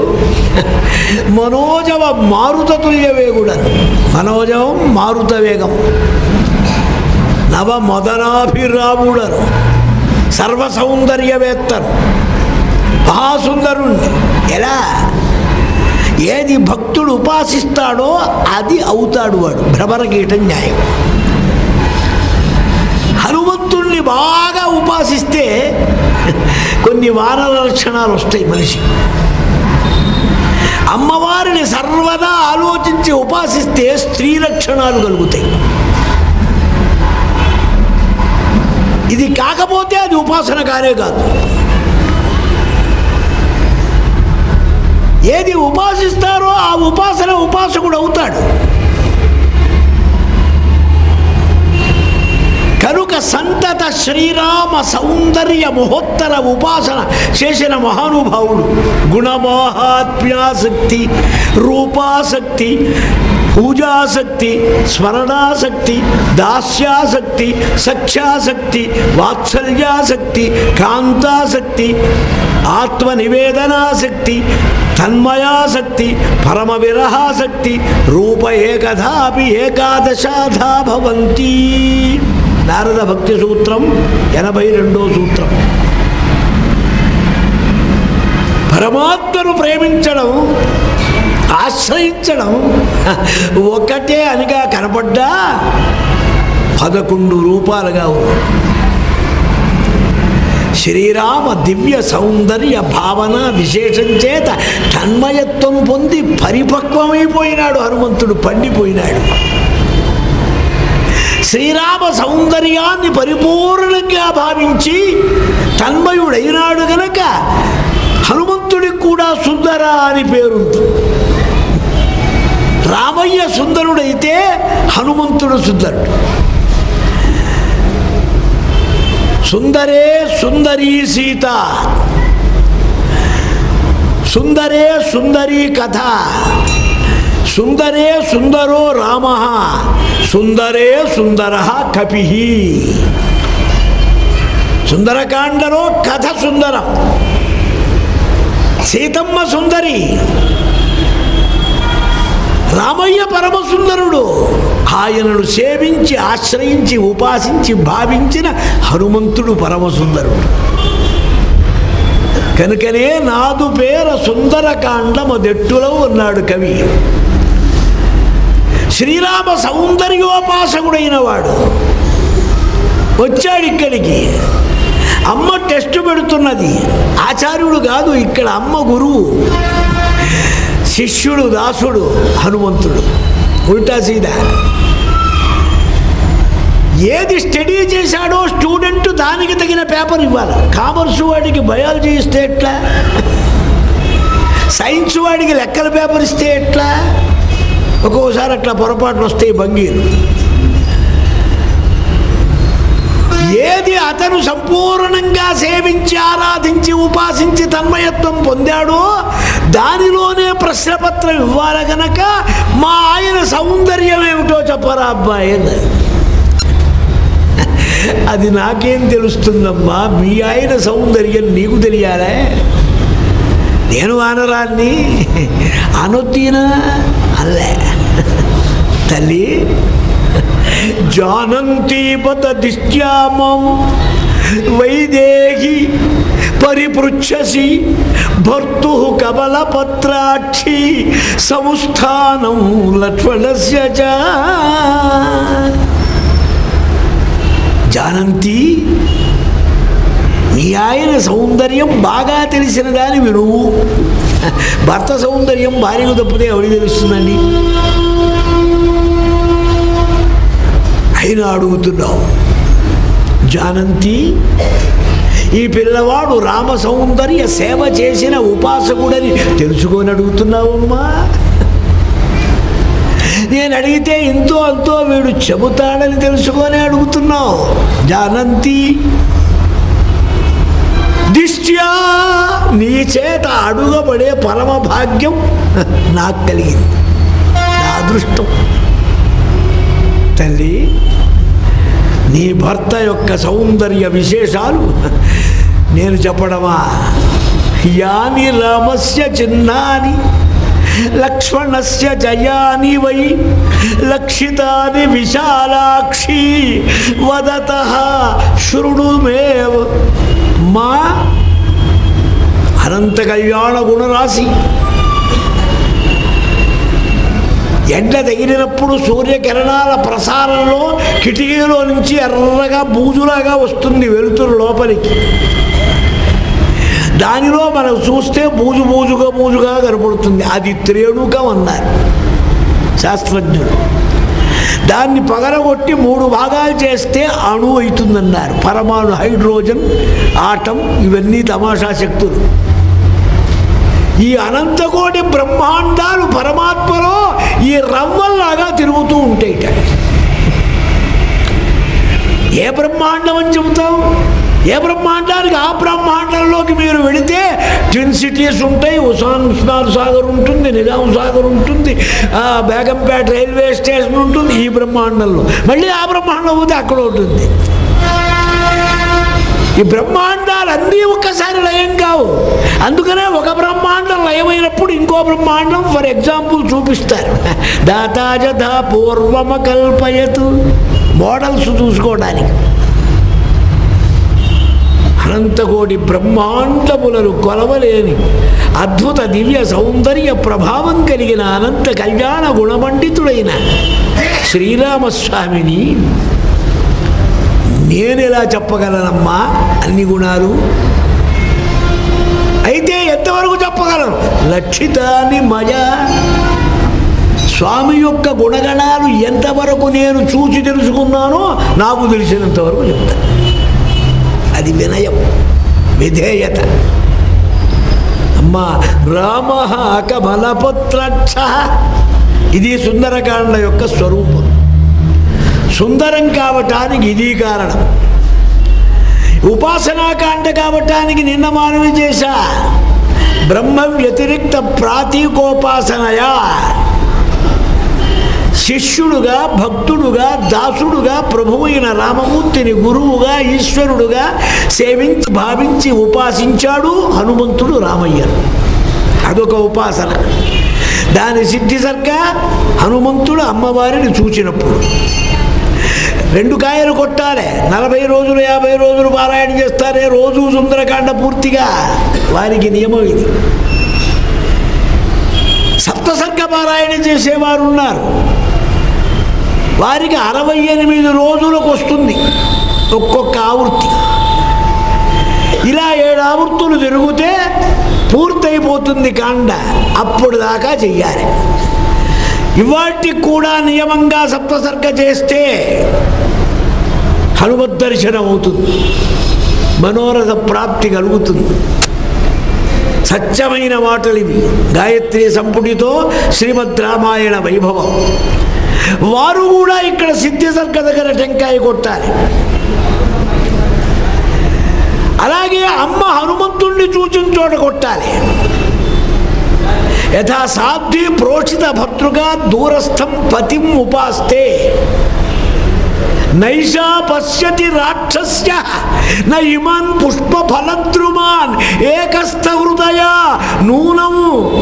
మనోజవ మారుత తుల్యవేగుడను. మనోజవం మారుత వేగం. నవ మదనాభిరాముడను, సర్వ సౌందర్యవేత్తను, మహాసుందరుణ్ణి. ఎలా? ఏది భక్తుడు ఉపాసిస్తాడో అది అవుతాడు వాడు. భ్రమరకీట న్యాయం. హనుమంతుణ్ణి బాగా ఉపాసిస్తే కొన్ని వానర లక్షణాలు వస్తాయి మనిషి. అమ్మవారిని సర్వదా ఆలోచించి ఉపాసిస్తే స్త్రీ లక్షణాలు కలుగుతాయి. ఇది కాకపోతే అది ఉపాసన కానే కాదు. ఏది ఉపాసిస్తారో ఆ ఉపాసన ఉపాసకుడు అవుతాడు. కనుక సంతత శ్రీరామ సౌందర్య మహోత్తర ఉపాసన చేసిన మహానుభావుడు గుణమాహాత్మ్యాసక్తి, రూపాసక్తి, పూజాసక్తి, స్మరణాసక్తి, దాస్యాసక్తి, సఖ్యాసక్తి, వాత్సల్యాసక్తి, కాంతాసక్తి, ఆత్మనివేదనాసక్తి, తన్మయాసక్తి, పరమ విరహాసక్తి, రూప ఏకధాపి ఏకాదశాధా భవంతి. నారద భక్తి సూత్రం 82వ సూత్రం. పరమాత్మను ప్రేమించడం, ఆశ్రయించడం ఒకటే అనిగా కనపడ్డా 11 రూపాలుగా ఉంది. శ్రీరామ దివ్య సౌందర్య భావన విశేషం చేత తన్మయత్వం పొంది పరిపక్వమైపోయినాడు హనుమంతుడు, పండిపోయినాడు. శ్రీరామ సౌందర్యాన్ని పరిపూర్ణంగా భావించి తన్మయుడైనాడు గనక హనుమంతుడికి కూడా సుందర అని పేరుంది. రామయ్య సుందరుడైతే హనుమంతుడు సుందరుడు. సుందరే సుందరీ సీత, సుందరే సుందరీ కథ, సుందరే సుందరో రామ, సుందరే సుందర కపి. సుందరకాండలో కథ సుందరం, సీతమ్మ సుందరి, రామయ్య పరమసుందరుడు. ఆయనను సేవించి ఆశ్రయించి ఉపాసించి భావించిన హనుమంతుడు పరమసుందరుడు. కనుకనే నాదు పేర సుందరకాండమదెట్టులో ఉన్నాడు కవి. శ్రీరామ సౌందర్యోపాసకుడైన వాడు వచ్చాడు ఇక్కడికి. అమ్మ టెస్ట్ పెడుతున్నది. ఆచార్యుడు కాదు ఇక్కడ, అమ్మ గురువు, శిష్యుడు దాసుడు హనుమంతుడు. ఉల్టా సీదా. ఏది స్టడీ చేశాడో స్టూడెంట్ దానికి తగిన పేపర్ ఇవ్వాలి. కామర్స్ వాడికి బయాలజీ ఇస్తే ఎట్లా, సైన్స్ వాడికి లెక్కల పేపర్ ఇస్తే ఎట్లా? ఒక్కోసారి అట్లా పొరపాట్లు వస్తాయి భంగీలు. ఏది అతను సంపూర్ణంగా సేవించి ఆరాధించి ఉపాసించి తన్మయత్వం పొందాడో దానిలోనే ప్రశ్నపత్రం ఇవ్వాలి గనక మా ఆయన సౌందర్యం ఏమిటో చెప్పరా అబ్బాయి. అది నాకేం తెలుస్తుందమ్మా, మీ ఆయన సౌందర్యం నీకు తెలియాలే. నేను ఆనరాన్ని అనొత్తినా అల్లే తల్లి. జానంతి బత దిశ్యామం వైదేహి పరిపృచ్ఛసి భర్తు కమలపత్రాక్షి సంస్థానం లక్ష్మణస్య చ. జానంతి, మీ ఆయన సౌందర్యం బాగా తెలిసిన దాని వినువు. భర్త సౌందర్యం భార్యకు తప్పితే ఎవరికి తెలుస్తుందండి? అయినా అడుగుతున్నావు. జానంతి, ఈ పిల్లవాడు రామ సౌందర్య సేవ చేసిన ఉపాసకుడని తెలుసుకొని అడుగుతున్నావమ్మా. నేను అడిగితే ఇంతో అంతో వీడు చెబుతాడని తెలుసుకొని అడుగుతున్నావు. జానంతి, దిష్ట్యా నీ చేత అడుగబడే పరమ భాగ్యం నాకు కలిగింది, నా అదృష్టం. తల్లి, నీ భర్త యొక్క సౌందర్య విశేషాలు నేను చెప్పడమా? యాని రామస్య చిన్నాని లక్ష్మణస్య జయాని వై లక్షితాని విశాలాక్షి వదతః శృణుమేవ. మా అనంత కళ్యాణ గుణరాశి. ఎండ తగిలినప్పుడు సూర్యకిరణాల ప్రసారంలో కిటికీలో నుంచి ఎర్రగా బూజులాగా వస్తుంది వెలుతురు లోపలికి. దానిలో మనం చూస్తే బూజుగా కనపడుతుంది. అది త్రేణుకం అన్నారు శాస్త్రజ్ఞులు. దాన్ని పగలగొట్టి 3 భాగాలు చేస్తే అణువు అవుతుందన్నారు. పరమాణు, హైడ్రోజన్, ఆటం, ఇవన్నీ తమాషా శక్తులు. ఈ అనంతకోటి బ్రహ్మాండాలు పరమాత్మలో ఈ రవ్వల్లాగా తిరుగుతూ ఉంటాయి. ఏ బ్రహ్మాండం అని చెబుతాం? ఏ బ్రహ్మాండానికి ఆ బ్రహ్మాండంలోకి మీరు వెళితే ట్విన్ సిటీస్ ఉంటాయి, ఉస్మాన్ సాగర్ ఉంటుంది, నిజాం సాగర్ ఉంటుంది, బేగంపేట రైల్వే స్టేషన్ ఉంటుంది. ఈ బ్రహ్మాండంలో మళ్ళీ ఆ బ్రహ్మాండం పోతే అక్కడ ఉంటుంది. ఈ బ్రహ్మాండాలన్నీ ఒక్కసారి లయం కావు. అందుకనే ఒక బ్రహ్మాండం లయమైనప్పుడు ఇంకో బ్రహ్మాండం ఫర్ ఎగ్జాంపుల్ చూపిస్తారు. దాతాజధా పూర్వమ కల్పయతు, మోడల్స్ చూసుకోవడానికి. అనంతకోటి బ్రహ్మాండములను కొలవలేని అద్భుత దివ్య సౌందర్య ప్రభావం కలిగిన అనంత కళ్యాణ గుణమండితుడైన శ్రీరామస్వామిని నేనెలా చెప్పగలనమ్మా అన్ని గుణాలు? అయితే ఎంతవరకు చెప్పగలను? లక్షితాని మయా. స్వామి యొక్క గుణగణాలు ఎంతవరకు నేను చూసి తెలుసుకున్నానో నాకు తెలిసినంతవరకు చెప్తాను. అది వినయం, విధేయత. అమ్మా, రామ కమలపత్రాక్ష, ఇది సుందరకాండ యొక్క స్వరూపం. సుందరం కావటానికి ఇది కారణం. ఉపాసనాకాండ కావటానికి నిన్న మనవి చేశా. బ్రహ్మ వ్యతిరిక్త ప్రాతీకోపాసనయా శిష్యుడుగా, భక్తుడుగా, దాసుడుగా ప్రభువైన రామమూర్తిని గురువుగా, ఈశ్వరుడుగా సేవించి భావించి ఉపాసించాడు హనుమంతుడు రామయ్య. అదొక ఉపాసన. దాని సిద్ధి సర్గ హనుమంతుడు అమ్మవారిని చూసినప్పుడు 2 కాయలు కొట్టాలి. 40 రోజులు 50 రోజులు పారాయణ చేస్తారే రోజు సుందరకాండ పూర్తిగా, వారికి నియమం ఇది. సప్తసర్గ పారాయణ చేసేవారు ఉన్నారు, వారికి 68 రోజులకు వస్తుంది ఒక్కొక్క ఆవృత్తి. ఇలా 7 ఆవృత్తులు తిరిగితే పూర్తయిపోతుంది కాండ, అప్పుడు దాకా చెయ్యాలి. ఇవాటికి కూడా నియమంగా సప్తసర్గ చేస్తే హనుమద్దర్శనం అవుతుంది, మనోరథ ప్రాప్తి కలుగుతుంది. సత్యమైన మాటలు ఇవి. గాయత్రి సంపుటితో శ్రీమద్ రామాయణ వైభవం. వారు కూడా ఇక్కడ సిద్ధిసర్గ దగ్గర టెంకాయ కొట్టాలి. అలాగే అమ్మ హనుమంతుణ్ణి చూచిన చోట కొట్టాలి. యథా సాధ్వి ప్రోషిత భర్తృగా దూరస్థం పతిం ఉపాస్తే నైషా పశ్యతి రాక్షస్య న ఇమాన్ పుష్ప ఫలద్రుమాన్ ఏకస్థ హృదయ నూనం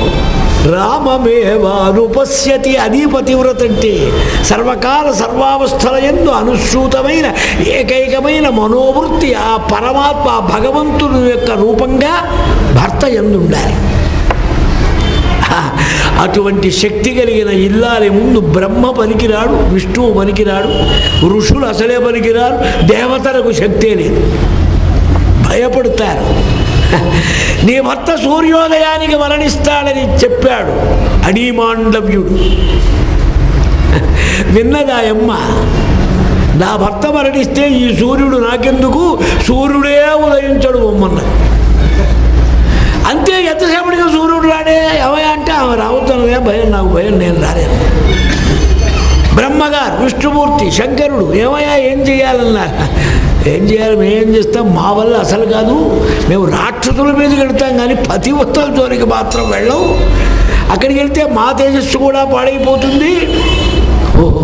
రామమేవానుపశ్యతి. అది పతివ్రత అంటే సర్వకాల సర్వావస్థల యందు అనుసృతమైన ఏకైకమైన మనోవృత్తి ఆ పరమాత్మ భగవంతుని యొక్క రూపంగా భర్త యందు ఉండాలి. అటువంటి శక్తి కలిగిన ఇల్లాలి ముందు బ్రహ్మ పనికిరాడు, విష్ణువు పనికిరాడు, ఋషులు అసలే పనికిరారు, దేవతలకు శక్తే లేదు, భయపడతారు. నీ భర్త సూర్యోదయానికి మరణిస్తాడని చెప్పాడు అడీమాండవ్యుడు. విన్నదాయమ్మ, నా భర్త మరణిస్తే ఈ సూర్యుడు నాకెందుకు, సూర్యుడే ఉదయించడు బొమ్మన్న. అంతే, ఎంతసేపటిగా సూర్యుడు రాడే ఏమయ్యా అంటే ఆమె రావద్దనవే, భయం, నాకు భయం, నేను రాలేను. బ్రహ్మగారు, విష్ణుమూర్తి, శంకరుడు ఏమయ్యా ఏం చేయాలన్నారు. ఏం చేయాలి, మేమేం చేస్తాం, మా వల్ల అసలు కాదు, మేము రాక్షసుల మీదకి వెళ్తాం కానీ పతివ్రతల జోలికి మాత్రం వెళ్ళం, అక్కడికి వెళ్తే మా తేజస్సు కూడా పాడైపోతుంది. ఓహో,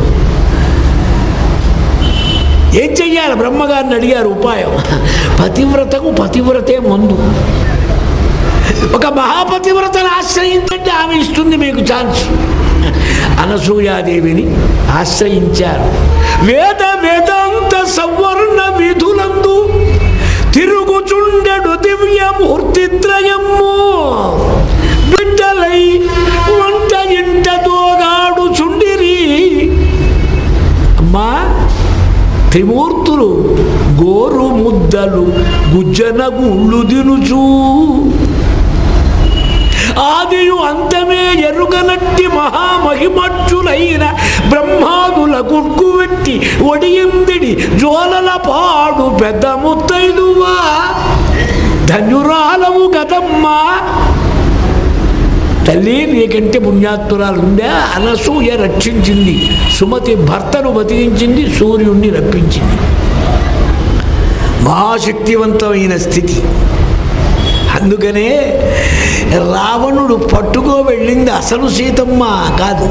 ఏం చెయ్యాలి బ్రహ్మగారిని అడిగారు ఉపాయం. పతివ్రతకు పతివ్రతే ముందు. ఒక మహాపతివ్రతను ఆశ్రయించండి, ఆమె ఇస్తుంది మీకు ఛాన్స్. అనసూయాదేవిని ఆశ్రయించారు. వేదాంత సవర్ణ విధులందు తిరుగుచుండెడు దివ్యమూర్తిత్రయము బిడ్డలై వంట ఇంట దోగాడు చుండిరి. అమ్మా, త్రిమూర్తులు గోరు ముద్దలు గుజ్జన గుళ్ళు దినుచు ఆదియు అంతమే ఎరుగనట్టి మహామహిమచ్చులైన బ్రహ్మాదుల గుర్గువెట్టి ఒడియందిడి జోలల పాడు పెద్ద ముత్తైదువా ధన్యురాలము కదమ్మా. తల్లి, నీకంటే పుణ్యాత్తురాలుందా? అనసూయ రక్షించింది, సుమతి భర్తను బతికించింది, సూర్యుణ్ణి రప్పించింది. మహాశక్తివంతమైన స్థితి. అందుకనే రావణుడు పట్టుకో వెళ్ళింది అసలు సీతమ్మ కాదు,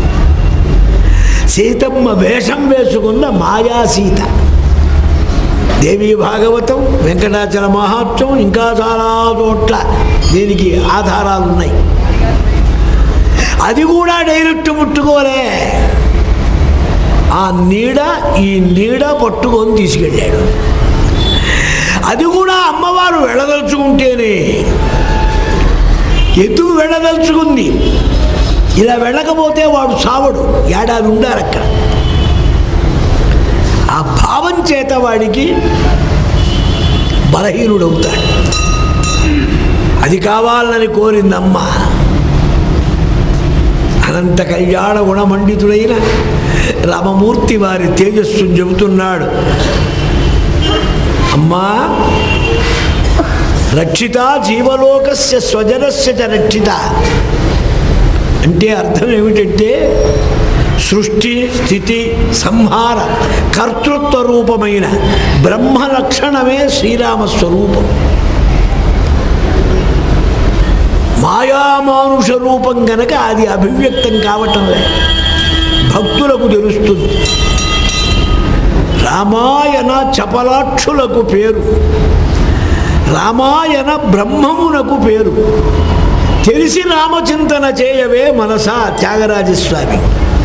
సీతమ్మ వేషం వేసుకున్న మాయా సీత. దేవీ భాగవతం, వెంకటాచల మహాత్మ్యం, ఇంకా చాలా చోట్ల దీనికి ఆధారాలు ఉన్నాయి. అది కూడా డైరెక్ట్ ముట్టుకోలే, ఆ నీడ ఈ నీడ పట్టుకొని తీసుకెళ్ళాడు. అది కూడా అమ్మవారు వెళ్ళదలుచుకుంటేనే. ఎందుకు వెళ్ళదలుచుకుంది? ఇలా వెళ్ళకపోతే వాడు సావడు, ఏడాది ఉండాలి అక్కడ. ఆ భావం చేత వాడికి బలహీనుడవుతాడు. అది కావాలని కోరిందమ్మ. అనంత కళ్యాణ గుణమండితుడైన రామమూర్తి వారి తేజస్సును చెబుతున్నాడు. అమ్మా, రక్షిత జీవలోకస్య స్వజనస్య చ రక్షిత అంటే అర్థం ఏమిటంటే సృష్టి స్థితి సంహార కర్తృత్వ రూపమైన బ్రహ్మ లక్షణమే శ్రీరామస్వరూపం. మాయామానుష రూపం గనక అది అభివ్యక్తం కావటం లేదు, భక్తులకు తెలుస్తుంది. రామాయణ చపలాక్షులకు పేరు, రామాయణ బ్రహ్మమునకు పేరు. తెలిసి రామచింతన చేయవే మనసా త్యాగరాజస్వామి.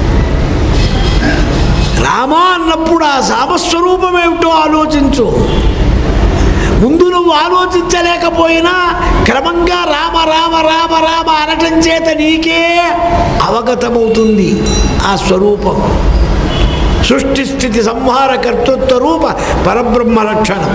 రామ అన్నప్పుడు ఆ సామస్వరూపం ఏమిటో ఆలోచించు. ముందు నువ్వు ఆలోచించలేకపోయినా క్రమంగా రామ రామ రామ రామ అనటం చేత నీకే అవగతమవుతుంది ఆ స్వరూపం. సృష్టి స్థితి సంహార కర్తృత్వ రూప పరబ్రహ్మ లక్షణం.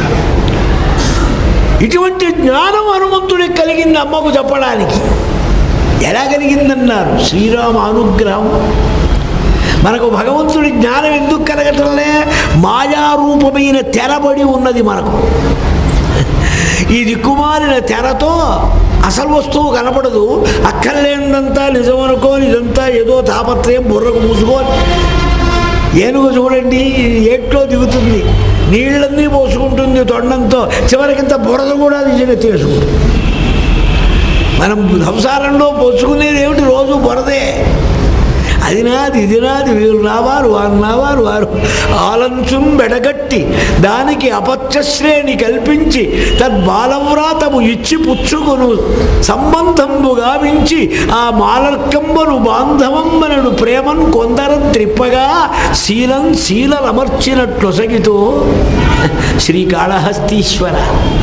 ఇటువంటి జ్ఞానం హనుమంతుడికి కలిగింది అమ్మకు చెప్పడానికి. ఎలా కలిగిందన్నారు? శ్రీరామ అనుగ్రహం. మనకు భగవంతుడి జ్ఞానం ఎందుకు కలగటంలే? మాయారూపమైన తెరబడి ఉన్నది మనకు. ఈ దిక్కుమాలిన తెరతో అసలు వస్తువు కనపడదు. అక్కర్లేనిదంతా నిజం అనుకోని, ఇదంతా ఏదో తాపత్రయం బుర్రకు మూసుకోని. ఏనుగు చూడండి ఏట్లో దిగుతుంది, నీళ్ళన్నీ పోసుకుంటుంది తొండంతో, చివరికింత బురద కూడా నిజంగా తీసుకుంటుంది. మనం సంసారంలో పోసుకునేది ఏమిటి? రోజు బురదే. అది నాది ఇది నాది, వీరు నావారు వారు నావారు, వారు ఆలంచుం బెడగట్టి దానికి అపత్యశ్రేణి కల్పించి తద్బాలవ్రాతము ఇచ్చి పుచ్చుకొను సంబంధంబు గావించి ఆ మాలర్కంబను బాంధవమ్మనడు ప్రేమన్ కొందరం త్రిప్పగా శీలం శీలమర్చినట్లొసగితో. శ్రీకాళహస్తీశ్వర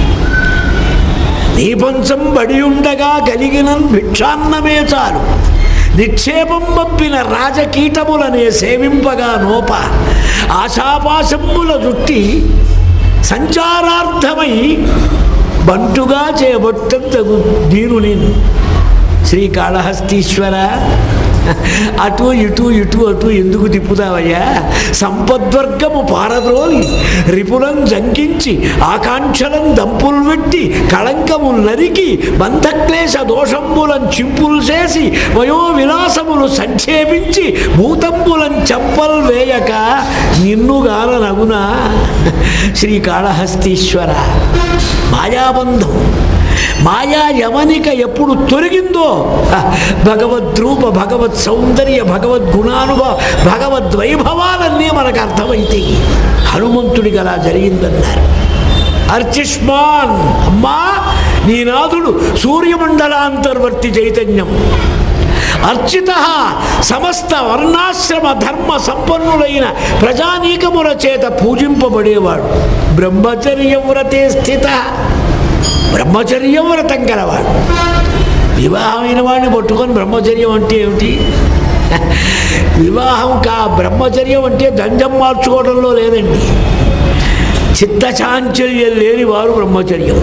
నీ పంచం బడి ఉండగా కలిగినన్ భిక్షాన్నమే చాలు, నిక్షేపం పంపిన రాజకీటములనే సేవింపగా నోప, ఆశాపాశంబుల జుట్టి సంచారార్థమై బంటుగా చేయబట్టంతగు దీనుని. శ్రీకాళహస్తీశ్వర అటు ఇటు ఇటు అటు ఎందుకు తిప్పుతావయ్యా? సంపద్వర్గము పారద్రోలి రిపులం జంకించి ఆకాంక్షలం దంపులు పెట్టి కళంకము నరికి బంధక్లేశ దోషంబులం చింపులు చేసి వయో విలాసములు సంక్షేపించి భూతంబులం చెంపల్ వేయక నిన్నుగాన నగునా. శ్రీకాళహస్తీశ్వర మాయాబంధం, మాయా యమనిక ఎప్పుడు తొలగిందో భగవద్రూప, భగవత్ సౌందర్య, భగవద్గుణానుభవ, భగవద్వైభవాలన్నీ మనకు అర్థమైతాయి. హనుమంతుడికి అలా జరిగిందన్నారు. అర్చిష్మాన్, అమ్మా నీ నాథుడు సూర్యమండలాంతర్వర్తి చైతన్యం. అర్చిత సమస్త వర్ణాశ్రమ ధర్మ సంపన్నులైన ప్రజానీకముల చేత పూజింపబడేవాడు. బ్రహ్మచర్యవ్రతే స్థిత, బ్రహ్మచర్యం వ్రతం కలవాడు. వివాహమైన వాడిని పట్టుకొని బ్రహ్మచర్యం అంటే ఏమిటి? వివాహం బ్రహ్మచర్యం అంటే దంజం మార్చుకోవడంలో లేదండి. చిత్తచాంచల్యం లేని వారు బ్రహ్మచర్యం.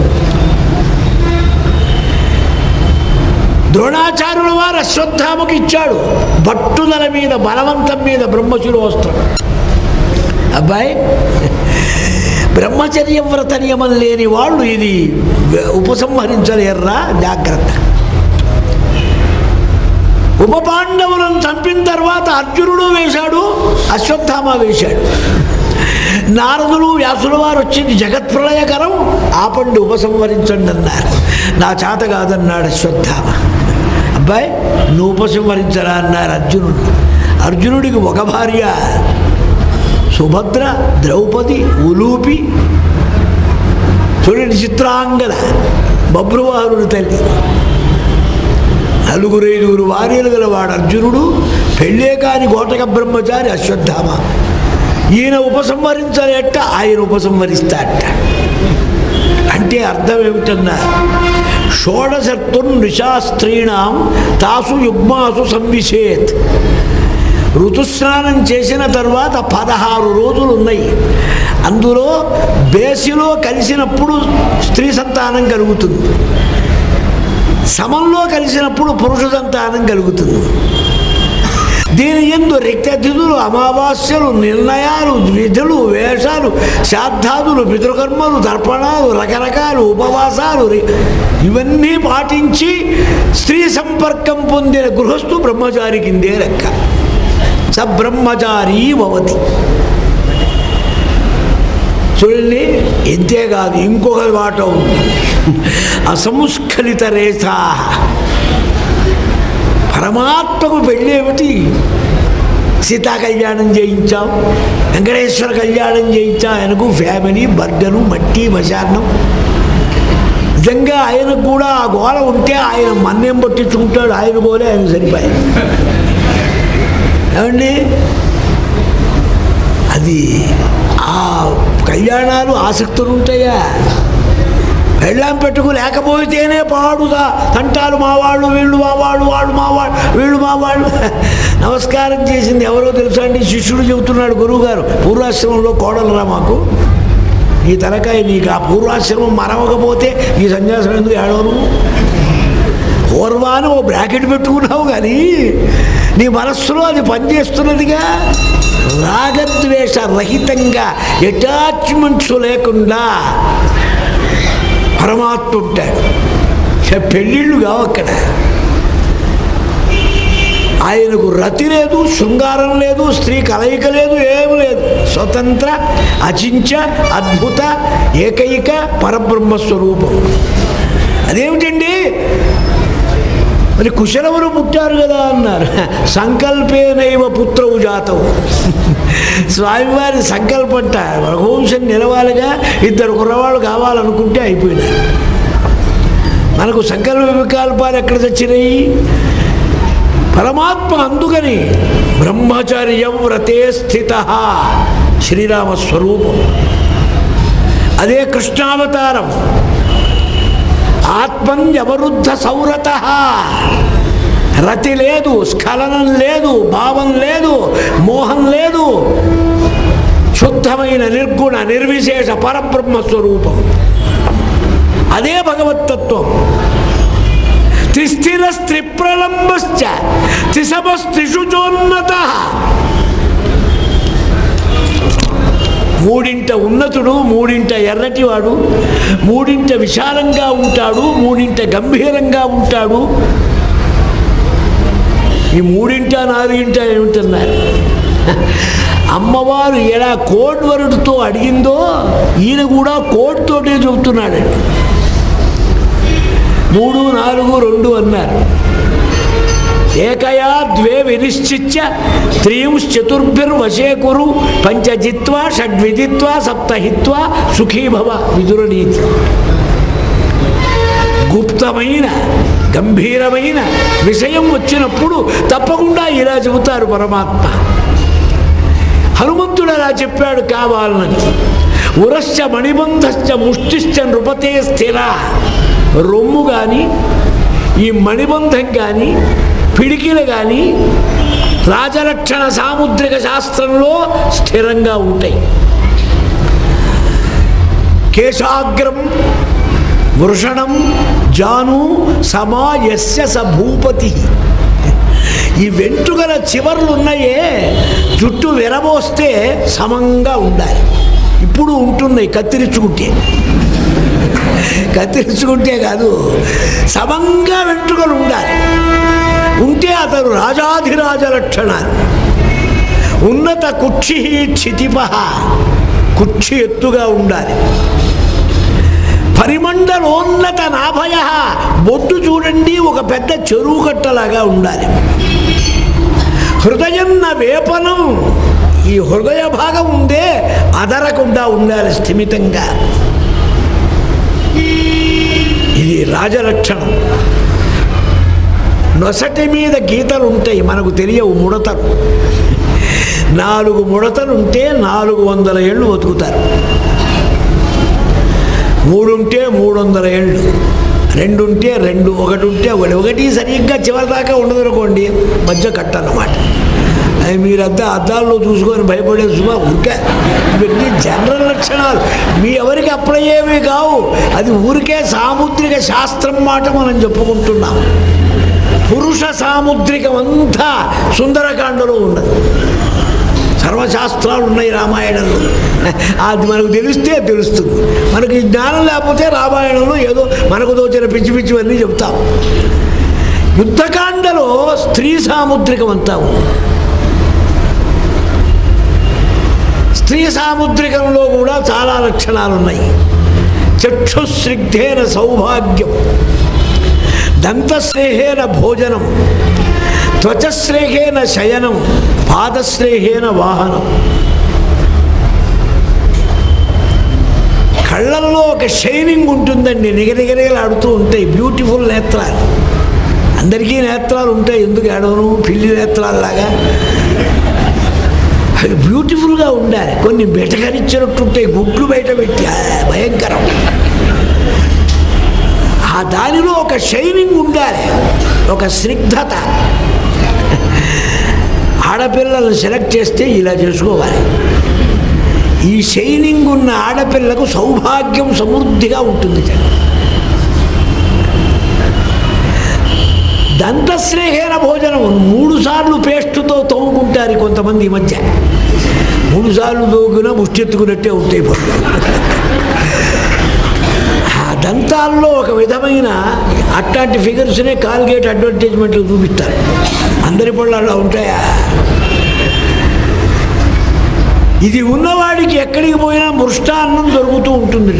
ద్రోణాచార్యుల వారు అశ్వత్థామకు ఇచ్చాడు పట్టుదల మీద, బలవంతం మీద బ్రహ్మశిరోస్త్రం. అబ్బాయి బ్రహ్మచర్య వ్రత నియమం లేని వాళ్ళు ఇది ఉపసంహరించలేర్రా, జాగ్రత్త. ఉప పాండవులను చంపిన తర్వాత అర్జునుడు వేశాడు, అశ్వత్థామ వేశాడు. నారదులు వ్యాసుల వారు వచ్చింది జగత్ప్రళయకరం, ఆపండి ఉపసంహరించండి అన్నారు. నా చేత కాదన్నాడు అశ్వత్థామ. అబ్బాయి నువ్వు ఉపసంహరించరా అన్నారు అర్జునుడు. అర్జునుడికి ఒక భార్య సుభద్ర, ద్రౌపది, ఉలూపి, చూడండి చిత్రాంగద, బభ్రువాహనుడి తల్లి. 4-5 భార్యలు గలవాడు అర్జునుడు. పెళ్ళే కాని గోటక బ్రహ్మచారి అశ్వత్థామ. ఈయన ఉపసంహరించలేట, ఆయన ఉపసంహరిస్తాట. అంటే అర్థం ఏమిటన్నా, షోడశర్తున్ నిశాస్త్రీణాం తాసు యుగ్మాసు సంవిశేత్. ఋతుస్నానం చేసిన తర్వాత 16 రోజులు ఉన్నాయి. అందులో బేసిలో కలిసినప్పుడు స్త్రీ సంతానం కలుగుతుంది, సమంలో కలిసినప్పుడు పురుష సంతానం కలుగుతుంది. దీని యందు రిక్తతిథులు, అమావాస్యలు, నిర్ణయాలు, విధులు, వేషాలు, శ్రాద్ధాదులు, పితృకర్మలు, తర్పణాలు, రకరకాలు ఉపవాసాలు ఇవన్నీ పాటించి స్త్రీ సంపర్కం పొందిన గృహస్థు బ్రహ్మచారి కిందే లెక్క. సబ్రహ్మచారీ భవతి. చూడండి, ఇంతేకాదు ఇంకొక మాట ఉంది. అసంస్కలిత రేఖా. పరమాత్మకు పెళ్ళేమిటి? సీతా కళ్యాణం చేయించాం, వెంకటేశ్వర కళ్యాణం చేయించాం. ఆయనకు ఫ్యామిలీ, బర్డను, మట్టి, మశాన్నం. నిజంగా ఆయనకు కూడా ఆ గోల ఉంటే ఆయన మన్నేం పట్టించుకుంటాడు, ఆయన గోలే ఆయన సరిపోయాయి. ఏమండి అది ఆ కళ్యాణాలు ఆసక్తులు ఉంటాయా? పెళ్ళాం పెట్టుకు లేకపోతేనే పాడుదా తంటాలు మావాళ్ళు, వీళ్ళు మావాళ్ళు, వాళ్ళు మావాళ్ళు, వీళ్ళు మావాళ్ళు. నమస్కారం చేసింది ఎవరో తెలుసా అండి? శిష్యుడు చెబుతున్నాడు, గురువుగారు పూర్వాశ్రమంలో కోడలురా మాకు, నీ తలకాయ నీకు ఆ పూర్వాశ్రమం మరవకపోతే ఈ సన్యాసం ఎందుకు ఏడవను? పూర్వాన్ని ఓ బ్రాకెట్ పెట్టుకున్నావు కానీ నీ మనస్సులో అది పనిచేస్తున్నదిగా. రాగద్వేష రహితంగా అటాచ్మెంట్స్ లేకుండా పరమాత్మ ఉంటాడు. పెళ్ళిళ్ళు కావు అక్కడ. ఆయనకు రతి లేదు, శృంగారం లేదు, స్త్రీ కలయిక లేదు, ఏమి లేదు. స్వతంత్ర అచించ అద్భుత ఏకైక పరబ్రహ్మస్వరూపం. అదేమిటండి? మరి కుశలవులు పుట్టారు కదా అన్నారు. సంకల్పేనైవ పుత్రవు జాతవు. స్వామివారి సంకల్పంట రఘువంశం నిలవాలిగా, ఇద్దరు కుర్రవాళ్ళు కావాలనుకుంటే అయిపోయినారు. మనకు సంకల్ప వికల్పాలు ఎక్కడ తెచ్చినాయి? పరమాత్మ అందుకని బ్రహ్మచర్యం వ్రతే స్థిత శ్రీరామస్వరూపం. అదే కృష్ణావతారం. ఆత్మన్యవరుద్ధ సౌరత. రతి లేదు, స్ఖలనం లేదు, భావం లేదు, మోహం లేదు. శుద్ధమైన నిర్గుణ నిర్విశేష పరబ్రహ్మస్వరూపం. అదే భగవత్తత్వం. త్రిస్థిర స్త్రిప్రలంబశ్చ త్రిసమస్త్రిషుచోన్నత. మూడింట ఉన్నతుడు, మూడింట ఎర్రటివాడు, మూడింట విశాలంగా ఉంటాడు, మూడింట గంభీరంగా ఉంటాడు. ఈ మూడింట నాలుగింట ఏమిటన్నారు? అమ్మవారు ఎలా కోడ్ వరుడుతో అడిగిందో ఈయన కూడా కోడ్తోటే చెబుతున్నాడండి. 3, 4, 2 అన్నారు. ఏకయా ద్వే వినిశ్చిత్య త్రీంశ్చతుర్భిర్వశే కురు పంచజిత్వా షడ్విదిత్వా సప్తహిత్వా సుఖీభవ విదురనీతి. గుప్తమైన గంభీరమైన విషయం వచ్చినప్పుడు తప్పకుండా ఇలా చెబుతారు పరమాత్మ. హనుమంతుడు అలా చెప్పాడు కావాలని. ఉరశ్చ మణిబంధశ్చ ముష్టిశ్చ నృపతే స్థిర. రొమ్ము కానీ, ఈ మణిబంధం కానీ, పిడికిలు కానీ రాజలక్షణ సాముద్రిక శాస్త్రంలో స్థిరంగా ఉంటాయి. కేశాగ్రం వృషణం జాను సమాయస్య స భూపతి. ఈ వెంట్రుకల చివర్లు ఉన్నాయే, జుట్టు విరబోస్తే సమంగా ఉండాలి. ఇప్పుడు ఉంటున్నాయి కత్తిరించుకుంటే కాదు, సమంగా వెంట్రుకలు ఉండాలి. ఉంటే అతను రాజాధిరాజ లక్షణాలు. ఉన్నత కుక్షి క్షితిప. కుక్షి ఎత్తుగా ఉండాలి. పరిమండలోన్నత నాభయ. బొడ్డు చూడండి, ఒక పెద్ద చెరువు కట్టలాగా ఉండాలి. హృదయన్న వేపనం. ఈ హృదయ భాగం ఉందే అదరకుండా ఉండాలి, స్థిమితంగా. ఇది రాజలక్షణం. నొసటి మీద గీతలు ఉంటాయి, మనకు తెలియవు, ముడతలు. 4 ముడతలు ఉంటే 400 ఏళ్ళు బతుకుతారు. 3 ఉంటే 300 ఏళ్ళు, 2 ఉంటే 2, 1 ఉంటే 1. 1 సరిగ్గా చివరి దాకా ఉండదనుకోండి, మధ్య కట్టన్నమాట. అది మీరంతా అద్దాల్లో చూసుకొని భయపడే సుమా ఊరికే. ఇవన్నీ జనరల్ లక్షణాలు, మీ ఎవరికి అప్లయ్యేవి కావు. అది ఊరికే సాముద్రిక శాస్త్రం మాట మనం చెప్పుకుంటున్నాం. పురుష సాముద్రికం అంతా సుందరకాండలో ఉన్నది. సర్వశాస్త్రాలు ఉన్నాయి రామాయణంలో. అది మనకు తెలిస్తే తెలుస్తుంది. మనకి జ్ఞానం లేకపోతే రామాయణంలో ఏదో మనకు తోచిన పిచ్చి పిచ్చివన్నీ చెప్తాం. యుద్ధకాండలో స్త్రీ సాముద్రికం అంతా ఉంది. స్త్రీ సాముద్రికంలో కూడా చాలా లక్షణాలు ఉన్నాయి. చక్షుస్నిగ్ధేన సౌభాగ్యం, దంతశ్రేహేన భోజనం, త్వచశ్రేహేన శయనం, పాదశ్రేహేన వాహనం. కళ్ళల్లో ఒక షైనింగ్ ఉంటుందండి, నిగనిగనిగలాడుతూ ఉంటాయి, బ్యూటిఫుల్ నేత్రాలు. అందరికీ నేత్రాలు ఉంటాయి, ఎందుకు ఏడవను, పిల్లి నేత్రాలలాగా. అవి బ్యూటిఫుల్గా ఉండాలి. కొన్ని బెటకరిచ్చినట్టుంటాయి, గుడ్లు బయట పెట్టి భయంకరం. ఆ దానిలో ఒక షైనింగ్ ఉండాలి, ఒక స్నిగ్ధత. ఆడపిల్లలను సెలెక్ట్ చేస్తే ఇలా చేసుకోవాలి. ఈ షైనింగ్ ఉన్న ఆడపిల్లకు సౌభాగ్యం సమృద్ధిగా ఉంటుంది. దంతశ్రేహేన భోజనం 3 సార్లు పేస్టుతో తోముకుంటారు కొంతమంది ఈ మధ్య. 3 సార్లు తోగునా ముష్టెత్తుకున్నట్టే ఉంటాయి పళ్ళు. ఆ దంతాల్లో ఒక విధమైన అట్లాంటి ఫిగర్స్నే కాల్గేట్ అడ్వర్టైజ్మెంట్లు చూపిస్తారు. అందరి పళ్ళు అలా ఉంటాయా? ఇది ఉన్నవాడికి ఎక్కడికి పోయినా మృష్టాన్నం దొరుకుతూ ఉంటుంది.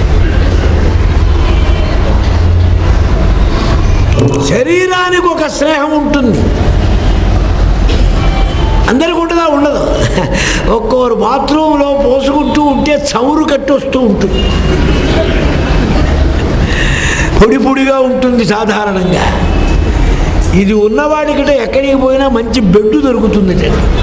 శరీరానికి ఒక స్నేహం ఉంటుంది, అందరికి ఉంటుందా? ఉండదు. ఒక్కొరు బాత్రూంలో పోసుకుంటూ ఉంటే చమురు కట్టి వస్తూ ఉంటుంది, పొడి పొడిగా ఉంటుంది సాధారణంగా. ఇది ఉన్నవాడికంటే ఎక్కడికి పోయినా మంచి బెడ్ దొరుకుతుంది.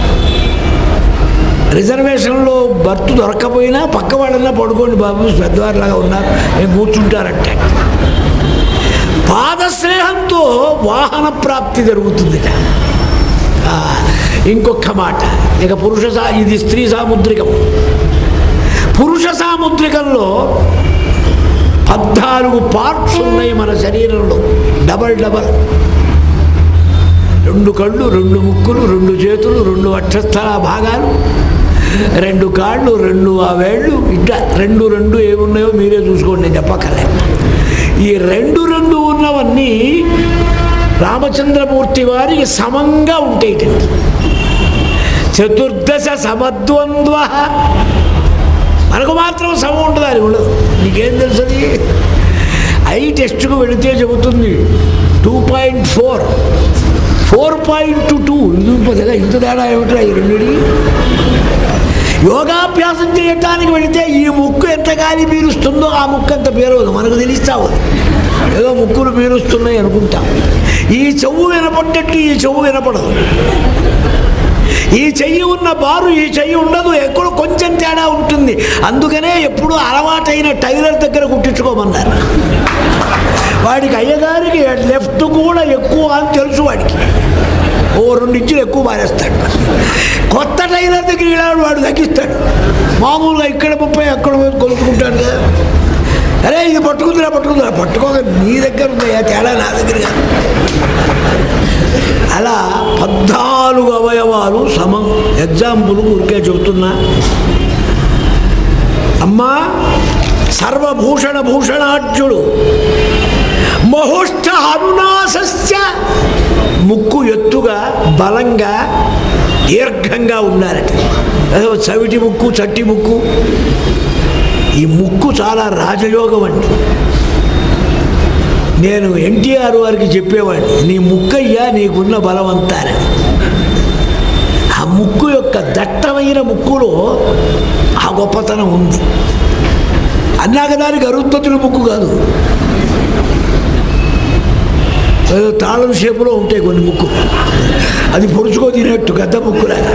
రిజర్వేషన్లో బర్త్ దొరక్కపోయినా పక్క వాళ్ళన్నా పడుకోండి బాబు, పెద్దవారిలాగా ఉన్నారు, మేము కూర్చుంటారంటే. పాదస్నేహంతో వాహన ప్రాప్తి జరుగుతుంది. ఇంకొక మాట, ఇక ఇది స్త్రీ సాముద్రికం. పురుష సాముద్రికంలో 14 పార్ట్స్ ఉన్నాయి మన శరీరంలో, డబల్. 2 కళ్ళు, 2 ముక్కులు, 2 చేతులు, 2 వక్షస్థల భాగాలు, 2 కాళ్ళు, 2 వేళ్ళు, ఇట్లా 2 ఏమున్నాయో మీరే చూసుకోండి, నేను చెప్పక్కర్లే. ఈ 2 ఉన్నవన్నీ రామచంద్రమూర్తి వారికి సమంగా ఉంటాయి. 14 సమద్వంద్వ. మనకు మాత్రం సమం ఉంటుంది, అది ఉండదు. నీకేం తెలుస్తుంది? ఐ టెస్ట్కు వెళితే చెబుతుంది 2.4, 4.22. ఇంత తేడా ఏమిటో ఈ రెండింటికి. యోగాభ్యాసం చేయటానికి వెళితే ఈ ముక్కు ఎంత గాలి పీలుస్తుందో ఆ ముక్కు అంత పేరవదు, మనకు తెలుస్తావు. ఏదో ముక్కులు పీలుస్తున్నాయి అనుకుంటాం. ఈ చెవు వినపడ్డట్టు ఈ చెవు వినపడదు. ఈ చెయ్యి ఉన్న బారు ఈ చెయ్యి ఉండదు, ఎక్కడో కొంచెం తేడా ఉంటుంది. అందుకనే ఎప్పుడు అలవాటైన టైలర్ దగ్గర కుట్టించుకోమన్నారు. వాడికి అయ్యగారికి లెఫ్ట్ కూడా ఎక్కువ అని తెలుసు, వాడికి ఓ 2 ఇంచులు ఎక్కువ మారేస్తాడు. కొత్త టైలర్ దగ్గర వెళ్ళాడు, వాడు తగ్గిస్తాడు. మామూలుగా ఇక్కడ 30 అక్కడ కొలుచుకుంటాడు కదా. అరే ఇది పట్టుకుందిరా పట్టుకోక నీ దగ్గర ఉన్నాయా, తేడా నా దగ్గర కాదు. అలా 14 అవయవాలు సమం. ఎగ్జాంపుల్ ఊరికే చెబుతున్నా. అమ్మా సర్వభూషణ భూషణాఢ్యుడు మహోష్ఠ హనునాసస్య. ముక్కు ఎత్తుగా బలంగా దీర్ఘంగా ఉండాలట. చవిటి ముక్కు, చట్టి ముక్కు. ఈ ముక్కు చాలా రాజయోగం అండి. నేను ఎన్టీఆర్ వారికి చెప్పేవాడిని, నీ ముక్కయ్యా నీకున్న బలవంతారని. ఆ ముక్కు యొక్క దట్టమైన ముక్కులో ఆ గొప్పతనం ఉంది. అన్నాక దానికి అరుంధతుల ముక్కు కాదు, తాళం షేపులో ఉంటాయి కొన్ని ముక్కు, అది పొడుచుకో తినేట్టు గద్ద ముక్కులాగా.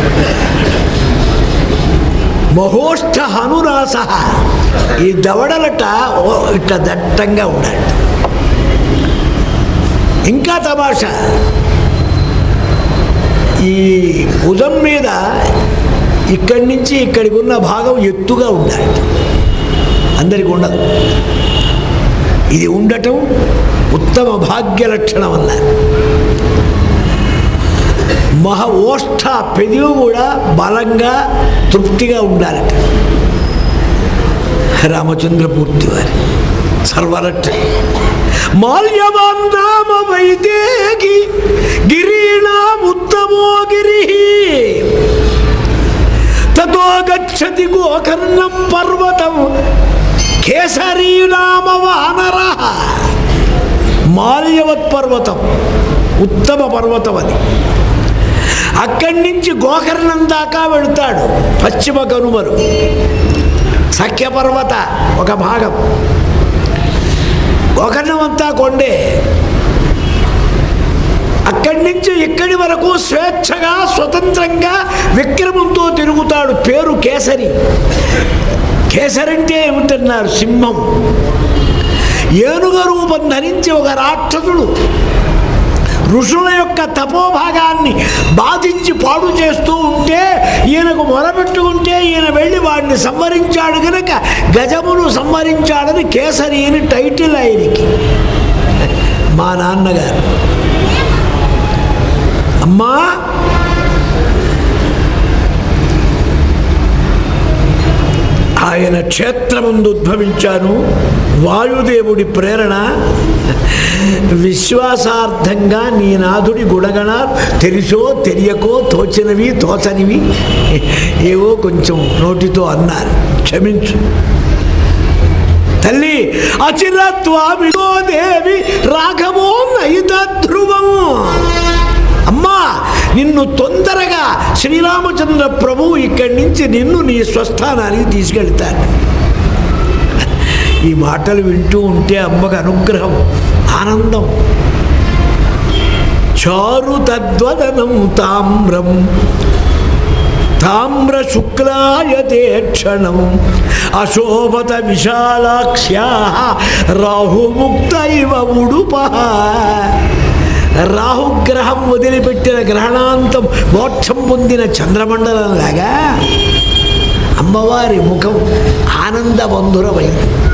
మహోష్ఠ హనురాస. ఈ దవడలట ఇట్లా దట్టంగా ఉండాలి. ఇంకా తమాషా, ఈ భుజం మీద ఇక్కడి నుంచి ఇక్కడికి ఉన్న భాగం ఎత్తుగా ఉండాలి. అందరికి ఉండదు. ఇది ఉండటం ఉత్తమ భాగ్య లక్షణం అన్నారు. ఓష్ఠ పెదవి కూడా బలంగా తృప్తిగా ఉండాలట. రామచంద్రమూర్తి వారి సర్వరక్ష. మాల్యవాంధామ వైదేహి గిరీణాముత్తమో గిరి తతో గచ్చతి గోకర్ణం పర్వతం కేసరీ నామ వానర. మాల్యవత్ పర్వతం ఉత్తమ పర్వతం అది. అక్కడి నుంచి గోకర్ణం దాకా వెళుతాడు. పశ్చిమ కనుమరు సఖ్యపర్వత ఒక భాగం, ఒకరినమంతా కొండే. అక్కడి నుంచి ఇక్కడి వరకు స్వేచ్ఛగా స్వతంత్రంగా విక్రమంతో తిరుగుతాడు. పేరు కేసరి. కేసరి అంటే ఏమిటన్నారు? సింహం. ఏనుగ రూపం ధరించి ఒక రాక్షసుడు ఋషుల యొక్క తపోభాగాన్ని బాధించి పాడు చేస్తూ ఉంటే ఈయనకు మొరపెట్టుకుంటే ఈయన వెళ్ళి వాడిని సంహరించాడు కనుక గజమును సంహరించాడని కేసరి అని టైటిల్ ఆయనకి. మా నాన్నగారు, అమ్మా ఆయన క్షేత్రముందు ఉద్భవించాను. వాయుదేవుడి ప్రేరణ, విశ్వాసార్థంగా నీ నాథుడి గుణగణాలు తెలిసో తెలియకో తోచినవి తోచనివి ఏవో కొంచెం నోటితో అన్నారు, క్షమించు తల్లి. అచిరత్వామిగో దేవి రాఘవో నయిత ధ్రువము. అమ్మా, నిన్ను తొందరగా శ్రీరామచంద్ర ప్రభువు ఇక్కడి నుంచి నిన్ను నీ స్వస్థానానికి తీసుకెళ్తాను. ఈ మాటలు వింటూ ఉంటే అమ్మకు అనుగ్రహం, ఆనందం. చారు తద్వదనం తామ్రం తామ్ర శుక్లాయతే క్షణం అశోభత విశాలాక్ష్యా రాహుముక్త ఇవ ఉడుప. రాహుగ్రహం వదిలిపెట్టిన గ్రహణాంతం మోక్షం పొందిన చంద్రమండలంలాగా అమ్మవారి ముఖం ఆనందబంధురమైంది.